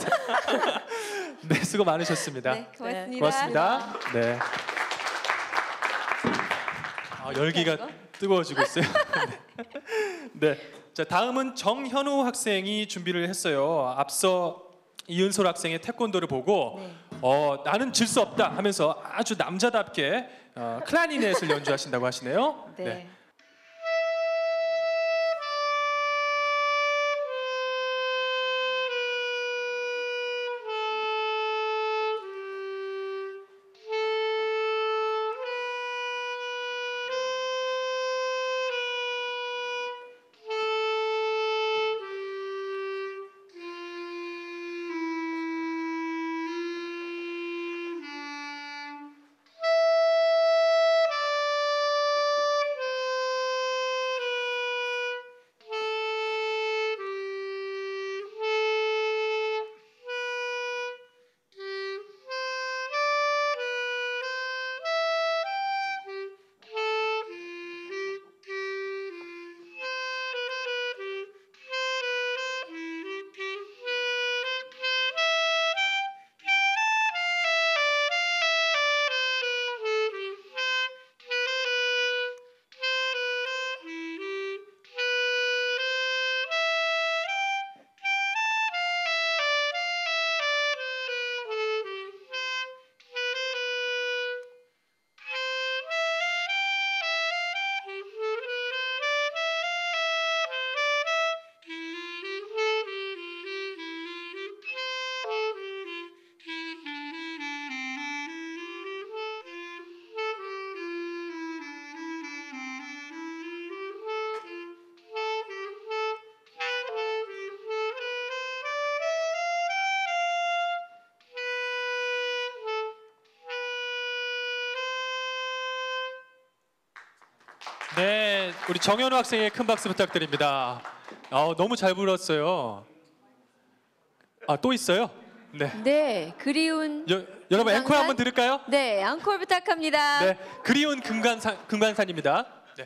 네, 수고 많으셨습니다. 네, 고맙습니다. 고맙습니다. 네. 열기가 뜨거워지고 있어요. 네. 자, 다음은 정현우 학생이 준비를 했어요. 앞서 이은솔 학생의 태권도를 보고 나는 질 수 없다 하면서 아주 남자답게 클라리넷을 연주하신다고 하시네요. 네. 네, 우리 정현우 학생의 큰 박수 부탁드립니다. 너무 잘 불렀어요. 또 있어요? 네. 네, 그리운 여러분 금강산? 앵콜 한번 들을까요? 네, 앙콜 부탁합니다. 네, 그리운 금강산입니다. 네.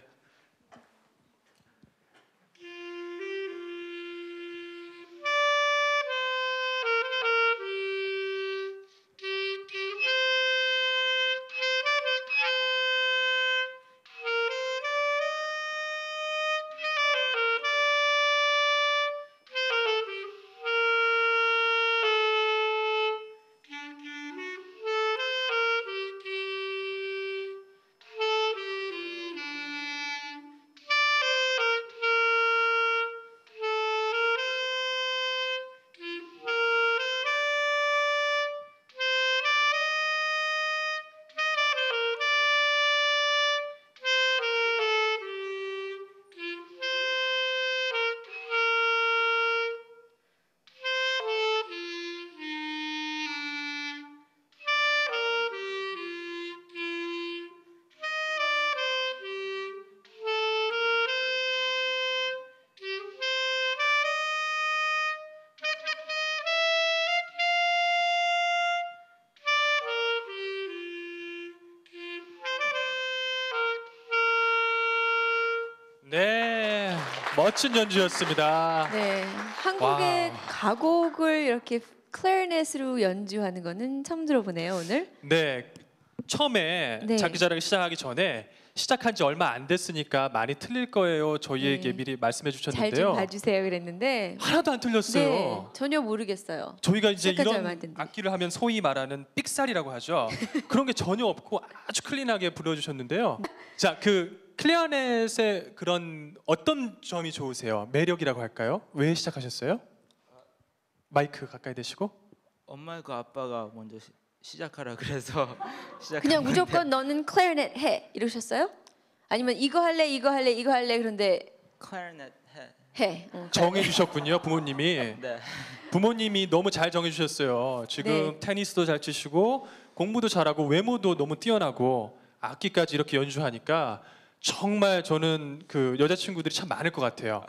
멋진 연주였습니다. 네, 한국의 와. 가곡을 이렇게 클래리넷으로 연주하는 거는 처음 들어보네요 오늘. 네, 처음에 네. 장기자랑을 시작하기 전에 시작한 지 얼마 안 됐으니까 많이 틀릴 거예요. 저희에게 네. 미리 말씀해 잘 좀 주셨는데요. 봐주세요 그랬는데 하나도 안 틀렸어요. 네, 전혀 모르겠어요. 저희가 이제 시작한 지 얼마 안 이런 됐는데. 악기를 하면 소위 말하는 삑살이라고 하죠. 그런 게 전혀 없고 아주 클린하게 불러주셨는데요. 자, 그 클리어넷의 그런 어떤 점이 좋으세요? 매력이라고 할까요? 왜 시작하셨어요? 마이크 가까이 대시고. 엄마가 아빠가 먼저 시작하라 그래서 시작한 그냥 건데. 무조건 너는 클래리넷 해 이러셨어요? 아니면 이거 할래 이거 할래 이거 할래 그런데 클래리넷 해. 해. 정해주셨군요, 부모님이. 네. 부모님이 너무 잘 정해주셨어요. 지금 네. 테니스도 잘 치시고 공부도 잘하고 외모도 너무 뛰어나고 악기까지 이렇게 연주하니까 정말 저는 그 여자친구들이 참 많을 것 같아요.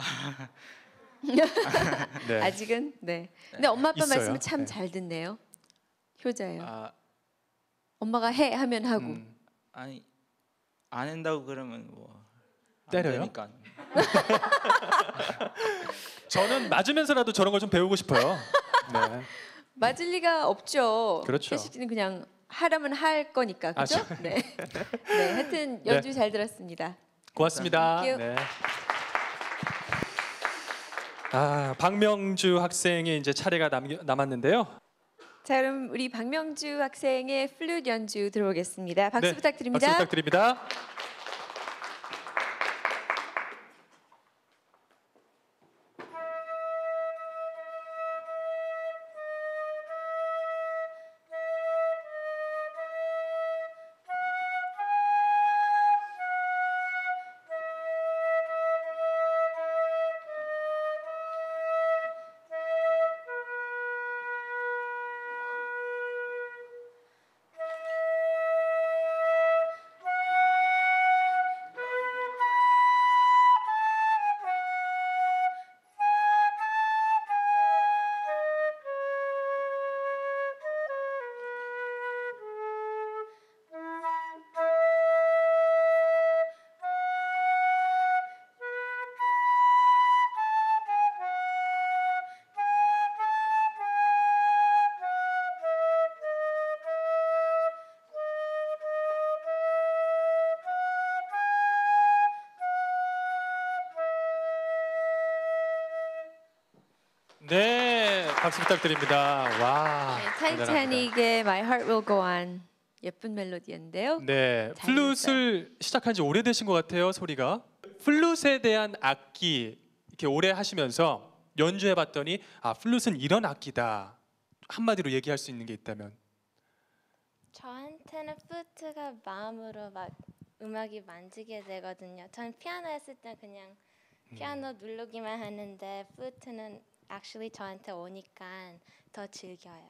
네. 아직은 네. 근데 엄마 아빠 있어요. 말씀을 참 네. 잘 듣네요. 효자예요. 아, 엄마가 해 하면 하고. 아니 안 한다고 그러면 뭐 안 때려요? 되니까. 저는 맞으면서라도 저런 걸 좀 배우고 싶어요. 네. 맞을 리가 없죠. 그렇죠. 태식 씨는 그냥 하라면 할 거니까 아, 그죠? 네. 네. 하여튼 연주 잘 들었습니다. 고맙습니다. Thank you. 네. 아, 박명주 학생의 이제 차례가 남았는데요. 자, 그럼 우리 박명주 학생의 플룻 연주 들어보겠습니다. 박수 네, 부탁드립니다. 박수 부탁드립니다. 네, 박수 부탁드립니다. 와. 네, 타이타닉의 My Heart Will Go On 예쁜 멜로디였는데요. 네, 잘 플룻을 시작한 지 오래되신 것 같아요, 소리가. 플룻에 대한 악기 이렇게 오래 하시면서 연주해봤더니 아, 플룻은 이런 악기다. 한마디로 얘기할 수 있는 게 있다면. 저한테는 플루트가 마음으로 막 음악이 만지게 되거든요. 전 피아노 했을 때 그냥 피아노 누르기만 하는데 플루트는 actually 저한테 오니까 더 즐겨요.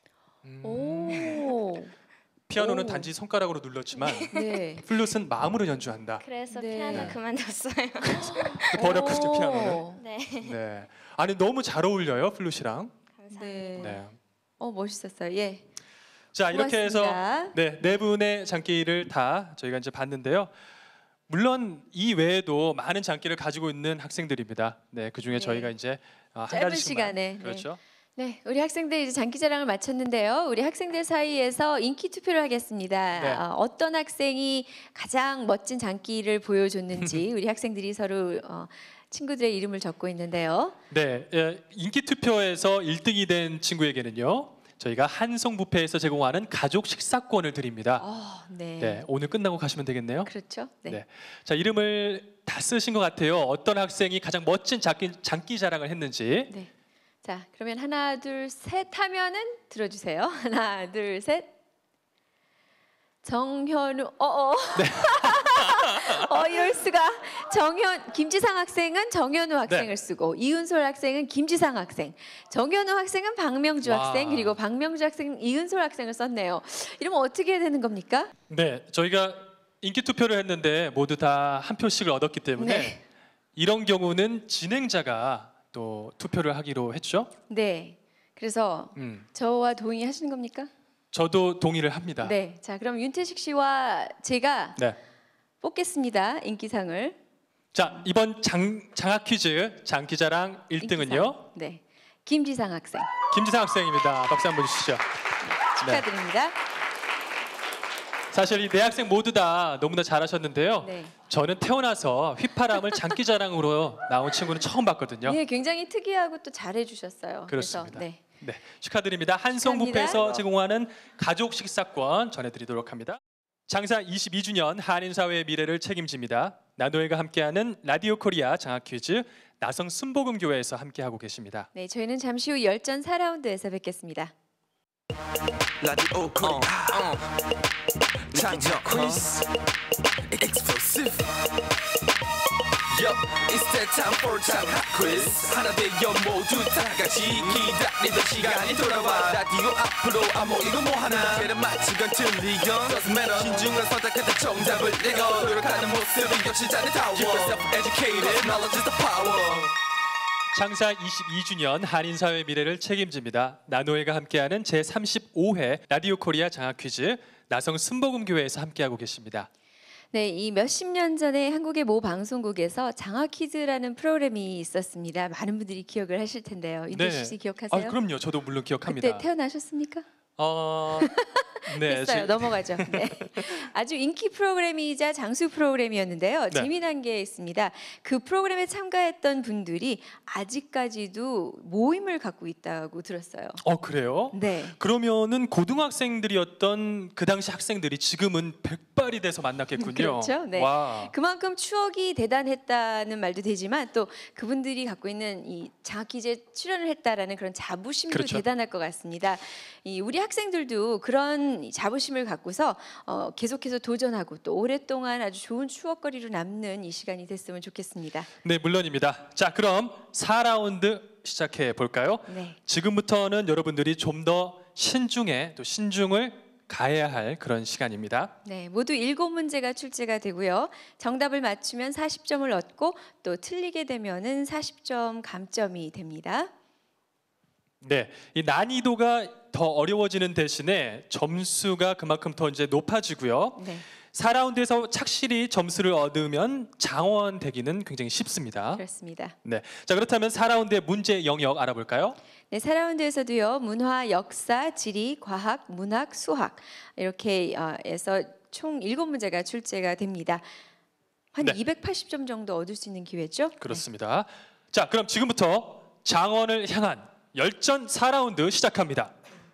오. 피아노는 오. 단지 손가락으로 눌렀지만 네. 플룻은 마음으로 연주한다. 그래서 네. 피아노 그만뒀어요. 버렸거든요, 오. 피아노를. 네. 네. 아니 너무 잘 어울려요, 플룻이랑. 감사합니다. 네. 네. 멋있었어요. 예. 자, 이렇게 해서 고맙습니다. 네 분의 장기를 다 저희가 이제 봤는데요. 물론 이 외에도 많은 장기를 가지고 있는 학생들입니다. 네, 그 중에 네. 저희가 이제 한 짧은 가지씩만 시간에, 그렇죠. 네, 우리 학생들 이제 장기자랑을 마쳤는데요. 우리 학생들 사이에서 인기 투표를 하겠습니다. 네. 어떤 학생이 가장 멋진 장기를 보여줬는지 우리 학생들이 서로 친구들의 이름을 적고 있는데요. 네, 인기 투표에서 1등이 된 친구에게는요. 저희가 한송 뷔페에서 제공하는 가족 식사권을 드립니다. 네. 네, 오늘 끝나고 가시면 되겠네요. 그렇죠. 네. 네. 자, 이름을 다 쓰신 것 같아요. 어떤 학생이 가장 멋진 장기 자랑을 했는지. 네. 자, 그러면 하나, 둘, 셋 하면은 들어주세요. 하나, 둘, 셋. 정현우. 이럴 수가. 김지상 학생은 정현우 학생을 네. 쓰고 이은솔 학생은 김지상 학생, 정현우 학생은 박명주 와. 학생, 그리고 박명주 학생은 이은솔 학생을 썼네요. 이러면 어떻게 해야 되는 겁니까? 네, 저희가 인기 투표를 했는데 모두 다 한 표씩을 얻었기 때문에 네. 이런 경우는 진행자가 또 투표를 하기로 했죠. 네. 그래서 저와 동의하시는 겁니까? 저도 동의를 합니다. 네. 자, 그럼 윤태식 씨와 제가 네. 뽑겠습니다. 인기상을. 자, 이번 장학 퀴즈 장기자랑 1등은요. 네, 김지상 학생. 김지상 학생입니다. 박수 한번 주시죠. 네. 축하드립니다. 사실 이 네 학생 모두 다 너무나 잘하셨는데요. 네. 저는 태어나서 휘파람을 장기자랑으로 나온 친구는 처음 봤거든요. 네, 굉장히 특이하고 또 잘해주셨어요. 그렇습니다. 그래서, 네. 네, 축하드립니다. 한성뷔페에서 축하합니다. 제공하는 가족 식사권 전해드리도록 합니다. 장사 22주년 한인사회의 미래를 책임집니다. 나노엘과 함께하는 라디오 코리아 장학 퀴즈 나성 순복음교회에서 함께하고 계십니다. 네, 저희는 잠시 후 열전 4라운드에서 뵙겠습니다. 라디오 코리아 장작 퀴즈 Exclusive Yup, it's that time for 장학 quiz 하나 되어 모두 다 같이 기다리던 시간이 돌아와 라디오 앞으로 모이고 뭐하나 걔는 맞히건 틀리건 Doesn't matter 신중한 선택했던 정답을 내가 노력하는 모습이 역시 잘해다워 Keep yourself educated, knowledge is the power 장사 22주년 한인사회의 미래를 책임집니다. 나노엘과 함께하는 제35회 라디오 코리아 장학 퀴즈 나성 순복음교회에서 함께하고 계십니다. 네, 이 몇십 년 전에 한국의 모 방송국에서 장학 퀴즈라는 프로그램이 있었습니다. 많은 분들이 기억을 하실 텐데요. 윤태식 씨 기억하세요? 아, 그럼요. 저도 물론 기억합니다. 그때 태어나셨습니까? 네, 됐어요. 넘어가죠. 네. 아주 인기 프로그램이자 장수 프로그램이었는데요. 네. 재미난 게 있습니다. 그 프로그램에 참가했던 분들이 아직까지도 모임을 갖고 있다고 들었어요. 그래요? 네. 그러면은 고등학생들이었던 그 당시 학생들이 지금은 백발이 돼서 만났겠군요. 그렇죠. 네. 와. 그만큼 추억이 대단했다는 말도 되지만 또 그분들이 갖고 있는 이 장학 퀴즈에 출연을 했다라는 그런 자부심도 그렇죠. 대단할 것 같습니다. 이 우리 학생들도 그런 자부심을 갖고서 계속해서 도전하고 또 오랫동안 아주 좋은 추억거리로 남는 이 시간이 됐으면 좋겠습니다. 네, 물론입니다. 자, 그럼 4라운드 시작해 볼까요? 네. 지금부터는 여러분들이 좀 더 신중에 또 신중을 가해야 할 그런 시간입니다. 네, 모두 7문제가 출제가 되고요. 정답을 맞추면 40점을 얻고 또 틀리게 되면은 40점 감점이 됩니다. 네, 이 난이도가 더 어려워지는 대신에 점수가 그만큼 더 이제 높아지고요. 네. 4라운드에서 착실히 점수를 얻으면 장원되기는 굉장히 쉽습니다. 그렇습니다. 네, 자 그렇다면 4라운드의 문제 영역 알아볼까요? 네, 4라운드에서도요. 문화, 역사, 지리, 과학, 문학, 수학 이렇게 해서 총 7문제가 출제가 됩니다. 한 네. 280점 정도 얻을 수 있는 기회죠? 그렇습니다. 자, 그럼 지금부터 장원을 향한 열전 4라운드 시작합니다.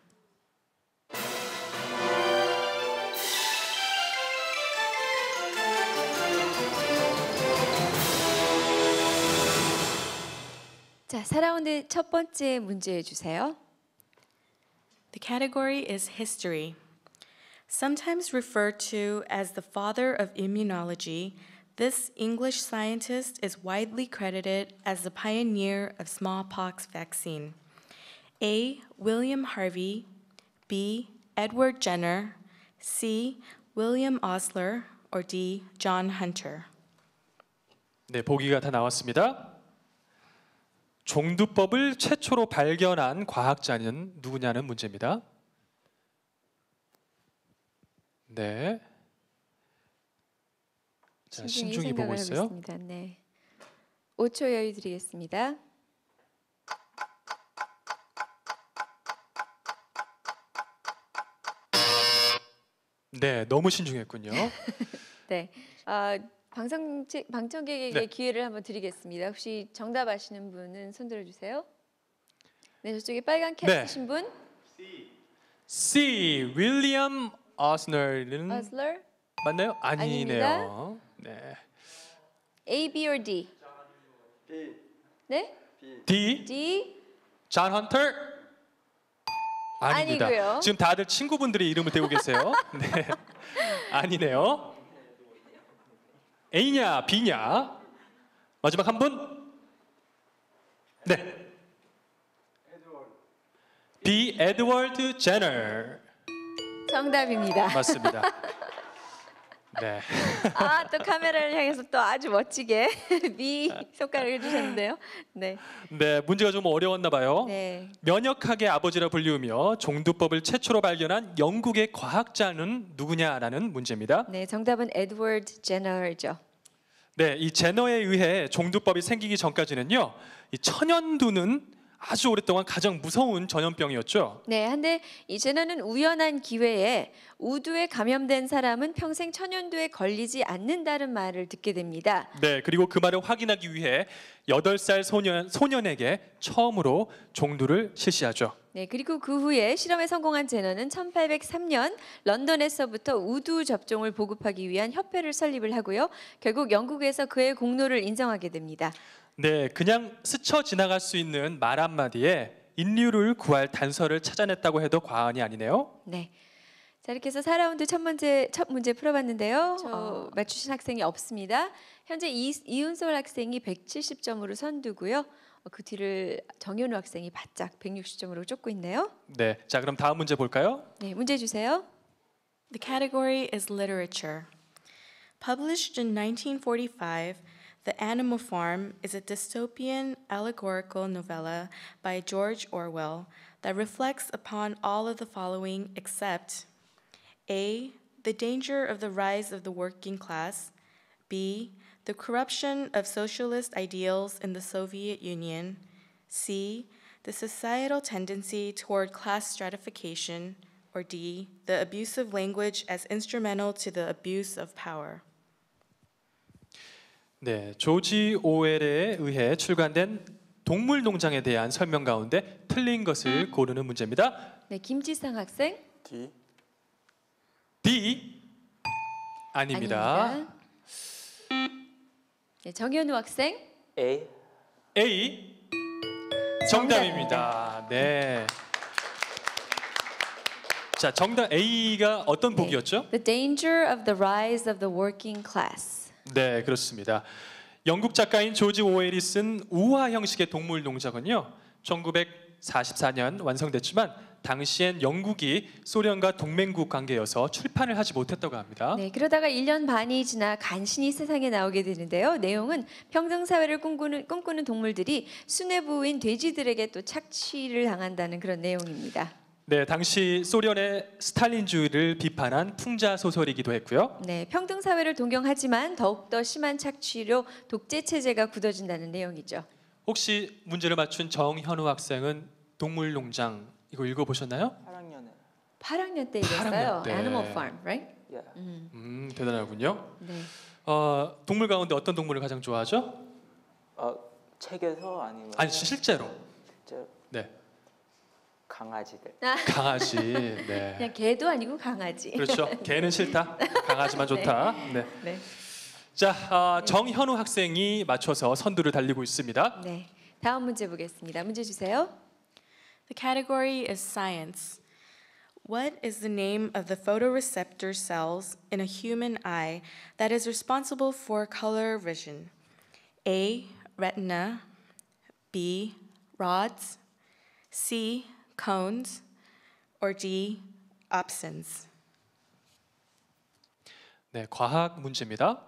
자, 4라운드 첫 번째 문제 주세요. The category is history. Sometimes referred to as the father of immunology, this English scientist is widely credited as the pioneer of smallpox vaccine. A. William Harvey, B. Edward Jenner, C. William Osler, or D. John Hunter. 네, 보기가 다 나왔습니다. 종두법을 최초로 발견한 과학자는 누구냐는 문제입니다. 네. 자, 신중히 보고 있어요. 하겠습니다. 네. 5초 여유 드리겠습니다. 네, 너무 신중했군요. 네. 방청객에게 네. 기회를 한번 드리겠습니다. 혹시 정답 아시는 분은 손 들어주세요. 네, 저쪽에 빨간 캡 네. 쓰신 분. C. 윌리엄 어스널은 Osler? 맞나요? 아니네요. 네. A, B or D? 네? D. D? 존 헌터? 아닙니다. 아니고요. 지금 다들 친구분들이 이름을 대고 계세요. 네. 아니네요. A냐 B냐? 마지막 한 분? 네. B. 에드워드 제너. 정답입니다. 맞습니다. 네. 또 카메라를 향해서 또 아주 멋지게 B 손가락을 해주셨는데요. 네. 네, 문제가 좀 어려웠나 봐요. 네. 면역학의 아버지라 불리우며 종두법을 최초로 발견한 영국의 과학자는 누구냐라는 문제입니다. 네, 정답은 에드워드 제너죠. 네, 이 제너에 의해 종두법이 생기기 전까지는요, 이 천연두는 아주 오랫동안 가장 무서운 전염병이었죠. 네, 한데 이제는 우연한 기회에 우두에 감염된 사람은 평생 천연두에 걸리지 않는다는 말을 듣게 됩니다. 네, 그리고 그 말을 확인하기 위해 8살 소년에게 처음으로 종두를 실시하죠. 네, 그리고 그 후에 실험에 성공한 제너는 1803년 런던에서부터 우두 접종을 보급하기 위한 협회를 설립을 하고요. 결국 영국에서 그의 공로를 인정하게 됩니다. 네, 그냥 스쳐 지나갈 수 있는 말 한마디에 인류를 구할 단서를 찾아냈다고 해도 과언이 아니네요. 네. 자, 이렇게 해서 4라운드 첫 문제 풀어봤는데요. 맞추신 학생이 없습니다. 현재 이은솔 학생이 170점으로 선두고요. 그 뒤를 정현우 학생이 바짝 160점으로 쫓고 있네요. 네, 자 그럼 다음 문제 볼까요? 네, 문제 주세요. The category is literature. Published in 1945, The Animal Farm is a dystopian allegorical novella by George Orwell that reflects upon all of the following except A. The danger of the rise of the working class. B. The corruption of socialist ideals in the Soviet Union. C. The societal tendency toward class stratification. Or D. The abuse of language as instrumental to the abuse of power. 네, 조지 오웰에 의해 출간된 동물농장에 대한 설명 가운데 틀린 것을 고르는 문제입니다. 네, 김지상 학생. D. D 아닙니다. 네, 정현우 학생. A. A 정답입니다. 네. 자, 정답 A가 어떤 복이었죠? The danger of the rise of the working class. 네, 그렇습니다. 영국 작가인 조지 오웰이 쓴 우화 형식의 동물 농장은요, 1944년 완성됐지만 당시엔 영국이 소련과 동맹국 관계여서 출판을 하지 못했다고 합니다. 네, 그러다가 1년 반이 지나 간신히 세상에 나오게 되는데요. 내용은 평등 사회를 꿈꾸는 동물들이 수뇌부인 돼지들에게 또 착취를 당한다는 그런 내용입니다. 네, 당시 소련의 스탈린주의를 비판한 풍자 소설이기도 했고요. 네, 평등 사회를 동경하지만 더욱더 심한 착취로 독재 체제가 굳어진다는 내용이죠. 혹시 문제를 맞춘 정현우 학생은 동물농장 이거 읽어보셨나요? 8학년 때 읽었어요. 8학년 때. Animal Farm, right? Yeah. 대단하군요. 네. 동물 가운데 어떤 동물을 가장 좋아하죠? 책에서 아니면 아니 실제로. 실제로 네. 강아지들. 강아지. 네. 그냥 개도 아니고 강아지. 그렇죠. 개는 싫다. 강아지만 좋다. 네. 네. 자, 정현우 학생이 맞춰서 선두를 달리고 있습니다. 네. 다음 문제 보겠습니다. 문제 주세요. The category is science. What is the name of the photoreceptor cells in a human eye that is responsible for color vision? A. Retina. B. Rods. C. Cones. Or D. Opsins. 네, 과학 문제입니다.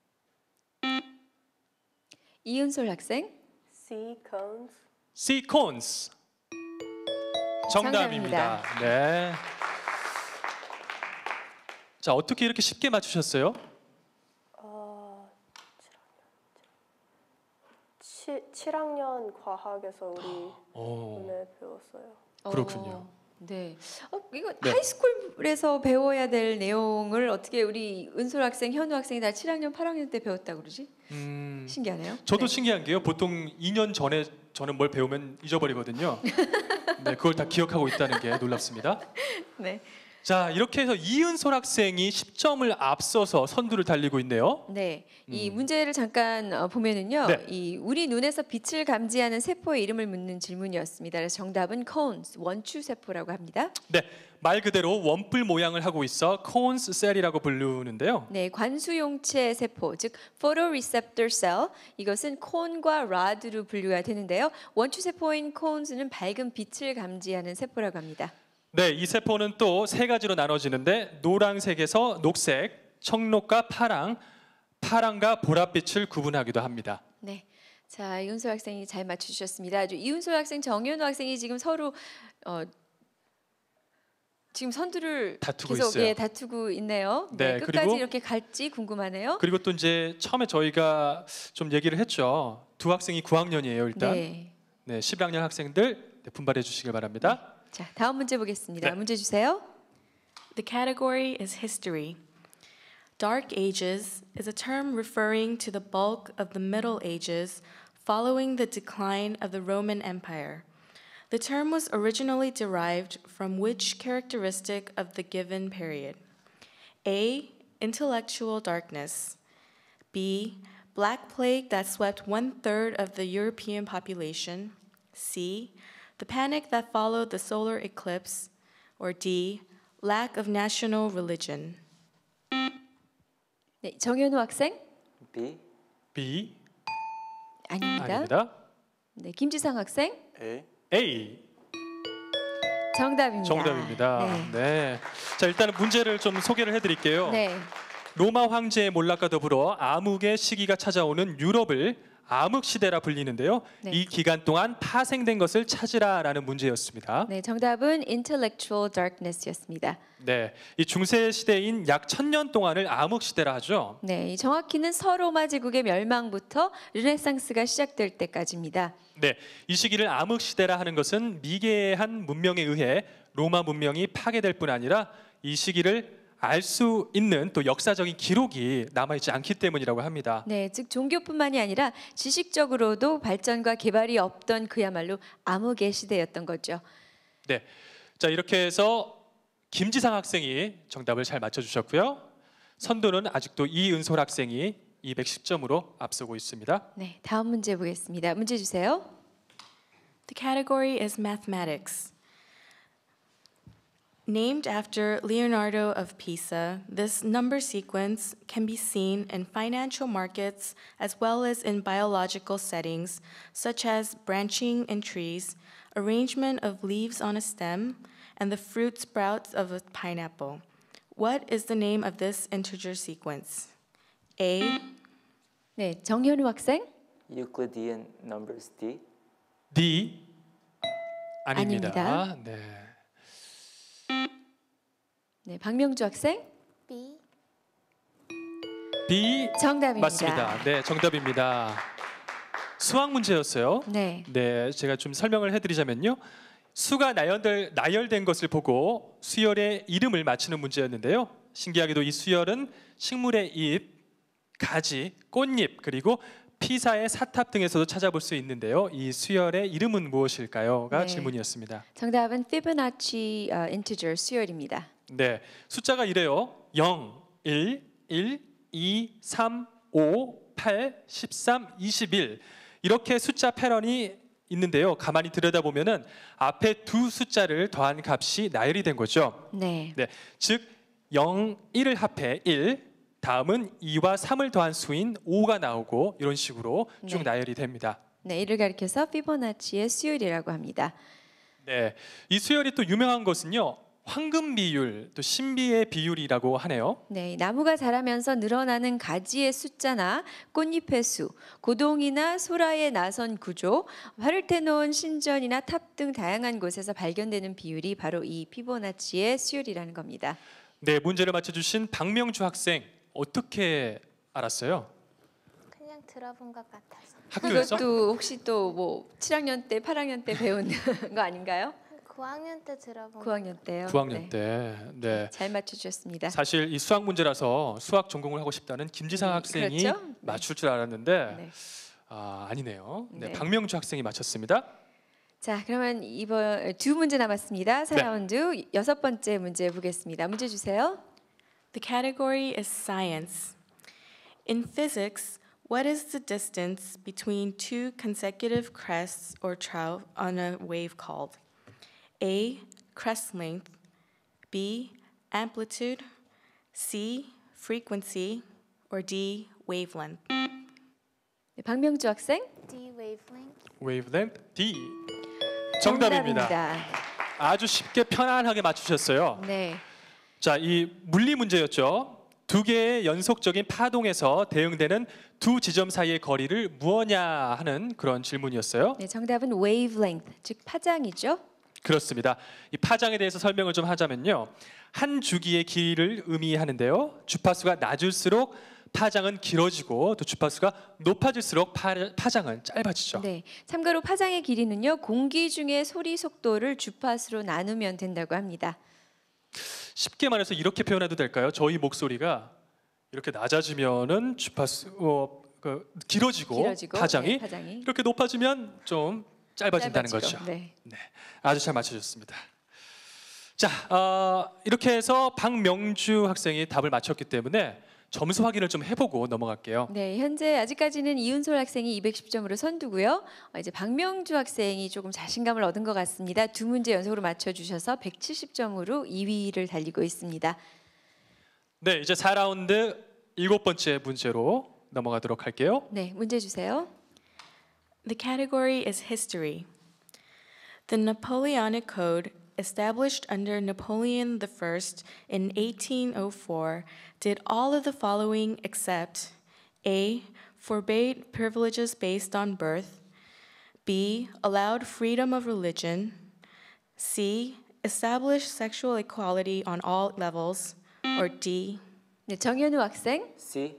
이은솔 학생. C cones. C cones. 정답입니다. 네. 자, 어떻게 이렇게 쉽게 맞추셨어요? 7학년 과학에서 우리 오늘 배웠어요. 그렇군요. 네. 이거 네. 하이스쿨에서 배워야 될 내용을 어떻게 우리 은솔 학생, 현우 학생이 다 7학년, 8학년 때 배웠다고 그러지? 신기하네요. 저도 네. 신기한 게요. 보통 2년 전에 저는 뭘 배우면 잊어버리거든요. 네, 그걸 다 기억하고 있다는 게 놀랍습니다. 네. 자, 이렇게 해서 이은솔 학생이 10점을 앞서서 선두를 달리고 있네요. 네, 이 문제를 잠깐 보면은요, 네. 이 우리 눈에서 빛을 감지하는 세포의 이름을 묻는 질문이었습니다. 그래서 정답은 cones, 원추 세포라고 합니다. 네, 말 그대로 원뿔 모양을 하고 있어 cones cell이라고 부르는데요. 네, 관수용체 세포, 즉 photoreceptor cell, 이것은 콘과 rod로 분류가 되는데요. 원추 세포인 cones는 밝은 빛을 감지하는 세포라고 합니다. 네, 이 세포는 또 세 가지로 나눠지는데 노란색에서 녹색, 청록과 파랑, 파랑과 보랏빛을 구분하기도 합니다. 네, 자 이은솔 학생이 잘 맞추셨습니다. 아주 이은솔 학생, 정현우 학생이 지금 서로 지금 선두를 다투고 계속 있어요. 예, 다투고 있네요. 네, 네, 끝까지 그리고 이렇게 갈지 궁금하네요. 그리고 또 이제 처음에 저희가 좀 얘기를 했죠. 두 학생이 9학년이에요, 일단. 네. 네, 11학년 학생들 네, 분발해 주시길 바랍니다. 자, 다음 문제 보겠습니다. 네. 문제 주세요. The category is history. Dark Ages is a term referring to the bulk of the Middle Ages following the decline of the Roman Empire. The term was originally derived from which characteristic of the given period? A. Intellectual darkness. B. Black plague that swept 1/3 of the European population. C. The panic that followed the solar eclipse. Or D. Lack of national religion. 네, 정현우 학생 B. B 아닙니다. 아닙니다. 네, 김지상 학생 A. A 정답입니다. 정답입니다. 네. 네. 자, 일단은 문제를 좀 소개를 해드릴게요. 네. 로마 황제의 몰락과 더불어 암흑의 시기가 찾아오는 유럽을 암흑 시대라 불리는데요. 네. 이 기간 동안 파생된 것을 찾으라라는 문제였습니다. 네, 정답은 intellectual darkness였습니다. 네, 이 중세 시대인 약 1000년 동안을 암흑 시대라 하죠. 네, 이 정확히는 서로마 제국의 멸망부터 르네상스가 시작될 때까지입니다. 네, 이 시기를 암흑 시대라 하는 것은 미개한 문명에 의해 로마 문명이 파괴될 뿐 아니라 이 시기를 알 수 있는 또 역사적인 기록이 남아있지 않기 때문이라고 합니다. 네, 즉 종교뿐만이 아니라 지식적으로도 발전과 개발이 없던 그야말로 암흑의 시대였던 거죠. 네, 자 이렇게 해서 김지상 학생이 정답을 잘 맞춰주셨고요. 선두는 아직도 이은솔 학생이 210점으로 앞서고 있습니다. 네, 다음 문제 보겠습니다. 문제 주세요. The category is mathematics. Named after Leonardo of Pisa, this number sequence can be seen in financial markets as well as in biological settings, such as branching in trees, arrangement of leaves on a stem, and the fruit sprouts of a pineapple. What is the name of this integer sequence? A. 네, 정현우 학생 Euclidean numbers D. D 아닙니다. 아닙니다. 네. 네, 박명주 학생 B. B 정답입니다. 맞습니다. 네, 정답입니다. 수학 문제였어요. 네. 네, 제가 좀 설명을 해드리자면요. 수가 나열된 것을 보고 수열의 이름을 맞히는 문제였는데요. 신기하게도 이 수열은 식물의 잎, 가지, 꽃잎 그리고 피사의 사탑 등에서도 찾아볼 수 있는데요. 이 수열의 이름은 무엇일까요?가 네. 질문이었습니다. 정답은 피보나치 인티저 수열입니다. 네, 숫자가 이래요. 0, 1, 1, 2, 3, 5, 8, 13, 21 이렇게 숫자 패런이 있는데요. 가만히 들여다보면은 앞에 두 숫자를 더한 값이 나열이 된 거죠. 네. 네, 즉 0, 1을 합해 1, 다음은 2와 3을 더한 수인 5가 나오고 이런 식으로 쭉 네. 나열이 됩니다. 네, 이를 가리켜서 피보나치의 수열이라고 합니다. 네, 이 수열이 또 유명한 것은요. 황금 비율, 또 신비의 비율이라고 하네요. 네, 나무가 자라면서 늘어나는 가지의 숫자나 꽃잎의 수, 고동이나 소라의 나선 구조, 파르테논 신전이나 탑 등 다양한 곳에서 발견되는 비율이 바로 이 피보나치의 수열이라는 겁니다. 네, 문제를 맞춰주신 박명주 학생 어떻게 알았어요? 그냥 들어본 것 같아서. 학교에서? 그것도 혹시 또 뭐 7학년 때, 8학년 때 배운 거 아닌가요? 9학년 때 들어본 9학년 때요. 9학년 때. 네. 잘 맞춰주셨습니다. 사실 이 수학 문제라서 수학 전공을 하고 싶다는 김지상 학생이 그렇죠? 네. 맞출 줄 알았는데 네. 아니네요. 네, 네. 박명주 학생이 맞췄습니다. 자, 그러면 이번 두 문제 남았습니다. 4라운드 여섯 번째 문제 보겠습니다. 문제 주세요. The category is science. In physics, what is the distance between two consecutive crests or trough on a wave called? A. Crest length. B. Amplitude. C. Frequency. Or D. Wavelength. 네, 박명주 학생 D wavelength. wavelength D 정답입니다. 아주 쉽게 편안하게 맞추셨어요. 네. 자, 이 물리 문제였죠. 두 개의 연속적인 파동에서 대응되는 두 지점 사이의 거리를 무엇냐 하는 그런 질문이었어요. 네, 정답은 wavelength, 즉 파장이죠. 그렇습니다. 이 파장에 대해서 설명을 좀 하자면요. 한 주기의 길이를 의미하는데요. 주파수가 낮을수록 파장은 길어지고 또 주파수가 높아질수록 파장은 짧아지죠. 네, 참고로 파장의 길이는요, 공기 중의 소리 속도를 주파수로 나누면 된다고 합니다. 쉽게 말해서 이렇게 표현해도 될까요? 저희 목소리가 이렇게 낮아지면은 주파수 길어지고 파장이, 파장이 이렇게 높아지면 좀 짧아진다는 짧아지죠. 거죠. 네. 네, 아주 잘 맞춰주셨습니다. 자, 이렇게 해서 박명주 학생이 답을 맞췄기 때문에 점수 확인을 좀 해보고 넘어갈게요. 네, 현재 아직까지는 이은솔 학생이 210점으로 선두고요. 이제 박명주 학생이 조금 자신감을 얻은 것 같습니다. 두 문제 연속으로 맞춰주셔서 170점으로 2위를 달리고 있습니다. 네, 이제 4라운드 7번째 문제로 넘어가도록 할게요. 네, 문제 주세요. The category is history. The Napoleonic Code, established under Napoleon I in 1804, did all of the following except A. Forbade privileges based on birth, B. Allowed freedom of religion, C. Established sexual equality on all levels, or D. 네, 정현우 학생. C.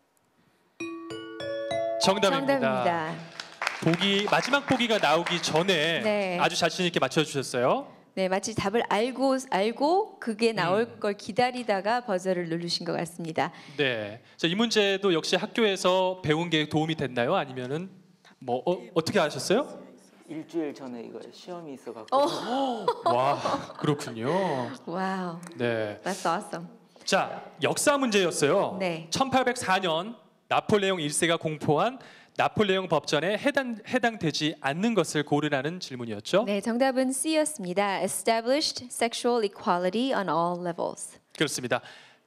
정답입니다. 마지막 보기가 나오기 전에 네. 아주 자신 있게 맞춰주셨어요. 네, 마치 답을 알고 그게 나올 걸 기다리다가 버저를 누르신 것 같습니다. 네, 자, 이 문제도 역시 학교에서 배운 게 도움이 됐나요? 아니면은 뭐 어떻게 하셨어요? 일주일 전에 이거 시험이 있어갖고. 와, 그렇군요. 와우. 네. That's awesome. 자, 역사 문제였어요. 네. 1804년 나폴레옹 1세가 공포한 나폴레옹 법전에 해당되지 않는 것을 고르라는 질문이었죠. 네, 정답은 C였습니다. Established sexual equality on all levels. 그렇습니다.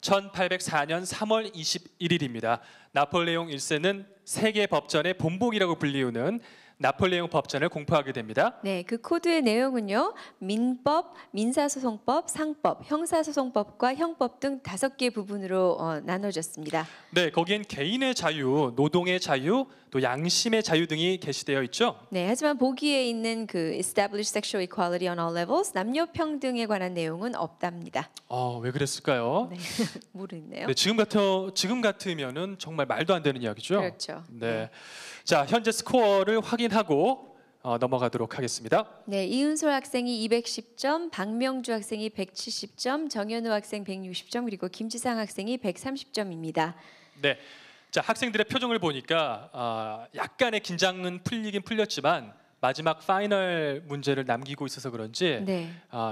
1804년 3월 21일입니다. 나폴레옹 1세는 세계 법전의 본봉이라고 불리우는 나폴레옹 법전을 공포하게 됩니다. 네, 그 코드의 내용은요. 민법, 민사소송법, 상법, 형사소송법과 형법 등 5개 부분으로 나눠졌습니다. 네, 거기엔 개인의 자유, 노동의 자유, 또 양심의 자유 등이 게시되어 있죠. 네, 하지만 보기에 있는 그 Established sexual equality on all levels, 남녀 평등에 관한 내용은 없답니다. 왜 그랬을까요? 네, 모르겠네요. 네, 지금 같으면은 정말 말도 안 되는 이야기죠. 그렇죠. 네. 자, 현재 스코어를 확인하고 넘어가도록 하겠습니다. 네, 이은솔 학생이 210점, 박명주 학생이 170점, 정현우 학생 160점, 그리고 김지상 학생이 130점입니다. 네. 자, 학생들의 표정을 보니까 약간의 긴장은 풀리긴 풀렸지만 마지막 파이널 문제를 남기고 있어서 그런지 네.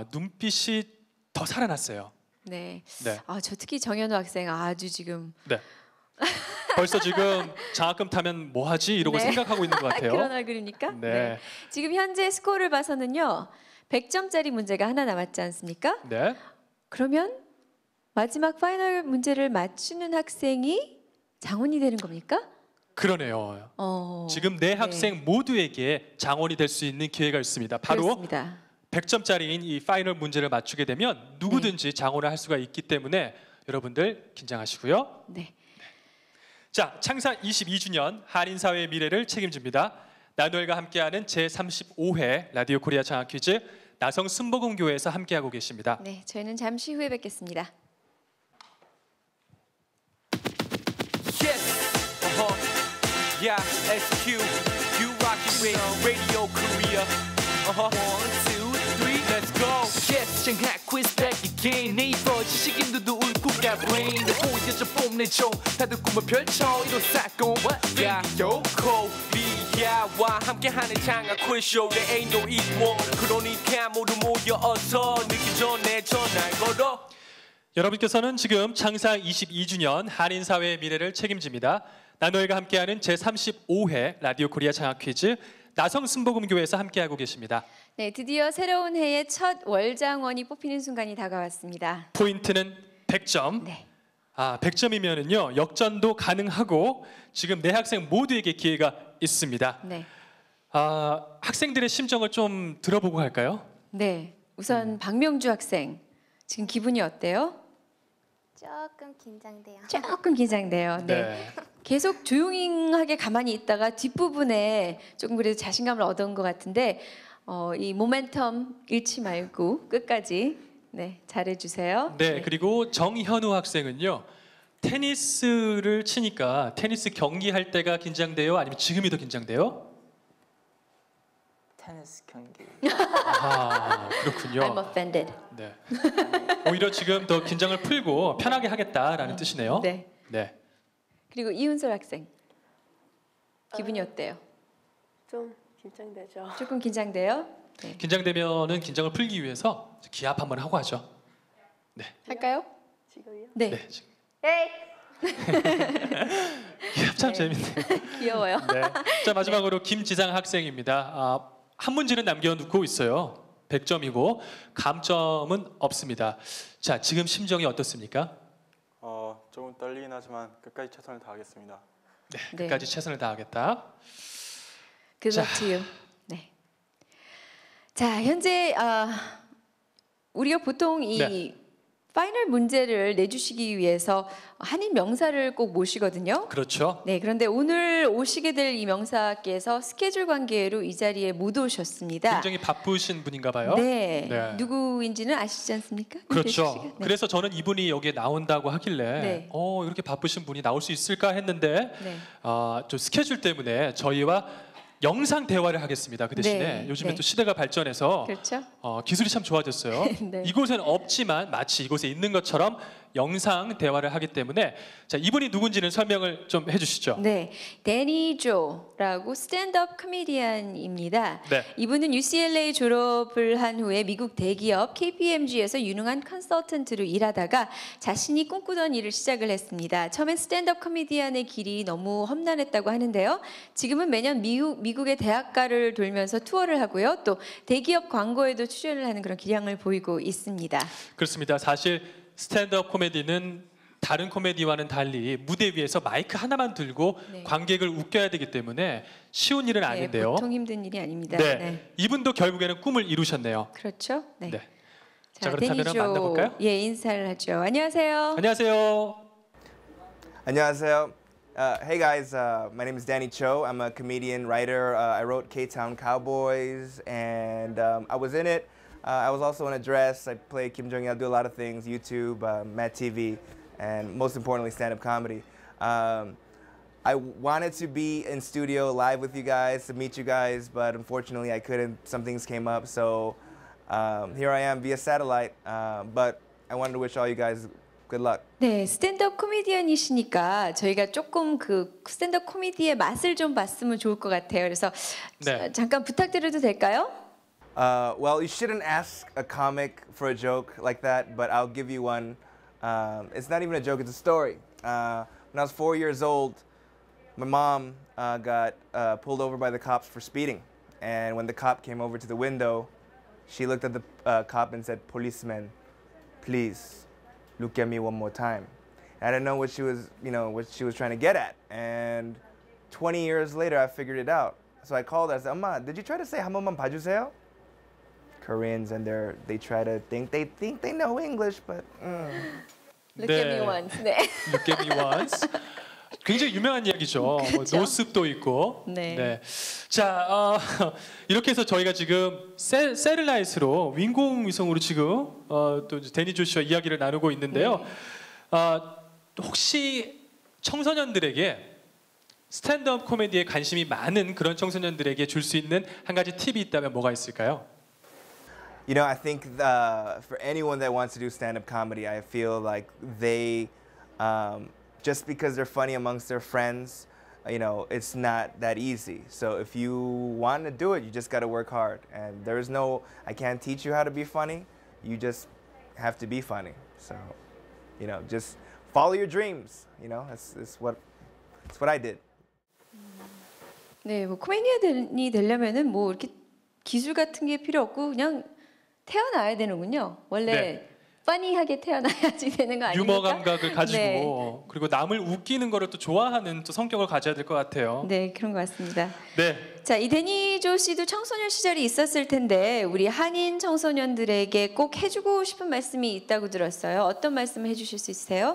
눈빛이 더 살아났어요. 네. 네. 저 특히 정현우 학생 아주 지금 네. 벌써 지금 장학금 타면 뭐 하지 이러고 네. 생각하고 있는 것 같아요. 그런 얼굴이니까. 네. 지금 현재 스코어를 봐서는요. 100점짜리 문제가 하나 남았지 않습니까? 네. 그러면 마지막 파이널 문제를 맞추는 학생이 장원이 되는 겁니까? 그러네요. 지금 네. 학생 모두에게 장원이 될 수 있는 기회가 있습니다. 바로 그렇습니다. 100점짜리인 이 파이널 문제를 맞추게 되면 누구든지 장원을 할 수가 있기 때문에 여러분들 긴장하시고요. 네. 자, 창사 22주년 한인사회의 미래를 책임집니다. 나누엘과 함께하는 제35회 라디오 코리아 장학 퀴즈 나성 순복음교회에서 함께하고 계십니다. 네, 저희는 잠시 후에 뵙겠습니다. Yeah, SQ, you rock it with Radio Korea. 1, 2, 3, let's go. Yes, 장학 quiz back again. 네이버 지식인들도 울고가 brain. 내 보여줘 뽐내줘. 다들 꿈을 펼쳐 이뤄싸고. Yeah, yo, 코리아와 함께하는 장학 quiz show. There ain't no equal. 그러니까 모두 모여서 늦기 전에 전화를 걸어. 여러분께서는 지금 창사 22주년 한인사회의 미래를 책임집니다. 나노엘과 함께하는 제35회 라디오 코리아 장학 퀴즈 나성 순복음교회에서 함께하고 계십니다. 네, 드디어 새로운 해의 첫 월장원이 뽑히는 순간이 다가왔습니다. 포인트는 100점. 네. 100점이면은요 역전도 가능하고 지금 네 학생 모두에게 기회가 있습니다. 네. 학생들의 심정을 좀 들어보고 갈까요? 네, 우선 박명주 학생 지금 기분이 어때요? 조금 긴장돼요. 조금 긴장돼요. 네. 계속 조용하게 가만히 있다가 뒷부분에 조금 그래도 자신감을 얻은 것 같은데 이 모멘텀 잃지 말고 끝까지 네, 잘해주세요. 네, 그리고 정현우 학생은요. 테니스를 치니까 테니스 경기할 때가 긴장돼요? 아니면 지금이 더 긴장돼요? 테니스 경기. 아, 그렇군요. I'm offended. 네. 오히려 지금 더 긴장을 풀고 편하게 하겠다라는 뜻이네요. 네. 네. 그리고 이윤솔 학생 기분이 어때요? 좀 긴장되죠. 조금 긴장돼요? 네. 긴장되면은 긴장을 풀기 위해서 기합 한번 하고 하죠. 네. 할까요? 지금요? 네. 네. 지금 에이. 기합 참 네. 재밌네요. 귀여워요. 네. 자, 마지막으로 김지상 학생입니다. 한 문제는 남겨놓고 있어요. 100점이고 감점은 없습니다. 자, 지금 심정이 어떻습니까? 조금 떨리긴 하지만 끝까지 최선을 다하겠습니다. 네, 네. 끝까지 최선을 다하겠다. Good luck to you. 네. 자, 현재 우리가 보통 이 네. 파이널 문제를 내주시기 위해서 한인 명사를 꼭 모시거든요. 그렇죠. 네, 그런데 오늘 오시게 될 이 명사께서 스케줄 관계로 이 자리에 못 오셨습니다. 굉장히 바쁘신 분인가 봐요. 네. 네. 누구인지는 아시지 않습니까? 그렇죠. 네. 그래서 저는 이분이 여기에 나온다고 하길래 네. 이렇게 바쁘신 분이 나올 수 있을까 했는데 네. 좀 스케줄 때문에 저희와 영상 대화를 하겠습니다. 그 대신에 네. 요즘에 네. 또 시대가 발전해서 그렇죠. 기술이 참 좋아졌어요. 네. 이곳에는 없지만 마치 이곳에 있는 것처럼 영상 대화를 하기 때문에 자, 이분이 누군지는 설명을 좀 해주시죠. 네, 데니 조라고 스탠드업 코미디언입니다. 네. 이분은 UCLA 졸업을 한 후에 미국 대기업 KPMG에서 유능한 컨설턴트로 일하다가 자신이 꿈꾸던 일을 시작을 했습니다. 처음엔 스탠드업 코미디언의 길이 너무 험난했다고 하는데요. 지금은 매년 미국의 대학가를 돌면서 투어를 하고요. 또 대기업 광고에도 출연을 하는 그런 기량을 보이고 있습니다. 그렇습니다. 사실 스탠드업 코미디는 다른 코미디와는 달리 무대 위에서 마이크 하나만 들고 네. 관객을 웃겨야 되기 때문에 쉬운 일은 네, 아닌데요. 보통 힘든 일이 아닙니다. 네. 네. 이분도 결국에는 꿈을 이루셨네요. 그렇죠. 네. 네. 자, 그렇다면 데니 조, 만나볼까요? 예, 인사를 하죠. 안녕하세요. 안녕하세요. 안녕하세요. Hey guys, my name is Danny Cho. I'm a comedian, writer. I wrote K-Town Cowboys, and I was in it. I was also in a dress. I played Kim Jong-il. I do a lot of things: YouTube, Matt TV, and most importantly, stand-up comedy. I wanted to be in studio live with you guys to meet you guys, but unfortunately, I couldn't. Some things came up, so here I am via satellite. But I wanted to wish all you guys good luck. 네, 스탠드업 코미디언이시니까 저희가 조금 그 스탠드업 코미디의 맛을 좀 봤으면 좋을 것 같아요. 그래서 네. 잠깐 부탁드려도 될까요? Well, you shouldn't ask a comic for a joke like that, but I'll give you one. It's not even a joke, it's a story. When I was 4 years old, my mom got pulled over by the cops for speeding. And when the cop came over to the window, she looked at the cop and said, "Policeman, please look at me one more time." And I didn't know what she was trying to get at. And 20 years later, I figured it out. So I called her. I said, "Amma, did you try to say 한 번만 봐주세요?" Koreans and they try to think they know English, but Look at me once. 네. Look at me once. 굉장히 유명한 이야기죠. 뭐 그렇죠. 노습도 있고. 네. 자, 이렇게 해서 저희가 지금 세틀라이트로 인공위성으로 지금 또 데니 조씨와 이야기를 나누고 있는데요. 혹시 청소년들에게 스탠드업 코미디에 관심이 많은 그런 청소년들에게 줄 수 있는 한 가지 팁이 있다면 뭐가 있을까요? You know, I think for anyone that wants to do stand-up comedy, I feel like they, just because they're funny amongst their friends, you know, it's not that easy. So if you want to do it, you just got to work hard. And there's no, I can't teach you how to be funny. You just have to be funny. So, you know, just follow your dreams. You know, that's what I did. 네, 뭐 코미디언이 되려면은 뭐 이렇게 기술 같은 게 필요 없고 그냥 태어나야 되는군요. 원래 네. 퍼니하게 태어나야지 되는 거 아닙니까? 유머 감각을 가지고 네. 그리고 남을 웃기는 거를 또 좋아하는 또 성격을 가져야 될 것 같아요. 네, 그런 것 같습니다. 네. 자, 이 데니조 씨도 청소년 시절이 있었을 텐데 우리 한인 청소년들에게 꼭 해주고 싶은 말씀이 있다고 들었어요. 어떤 말씀을 해주실 수 있으세요?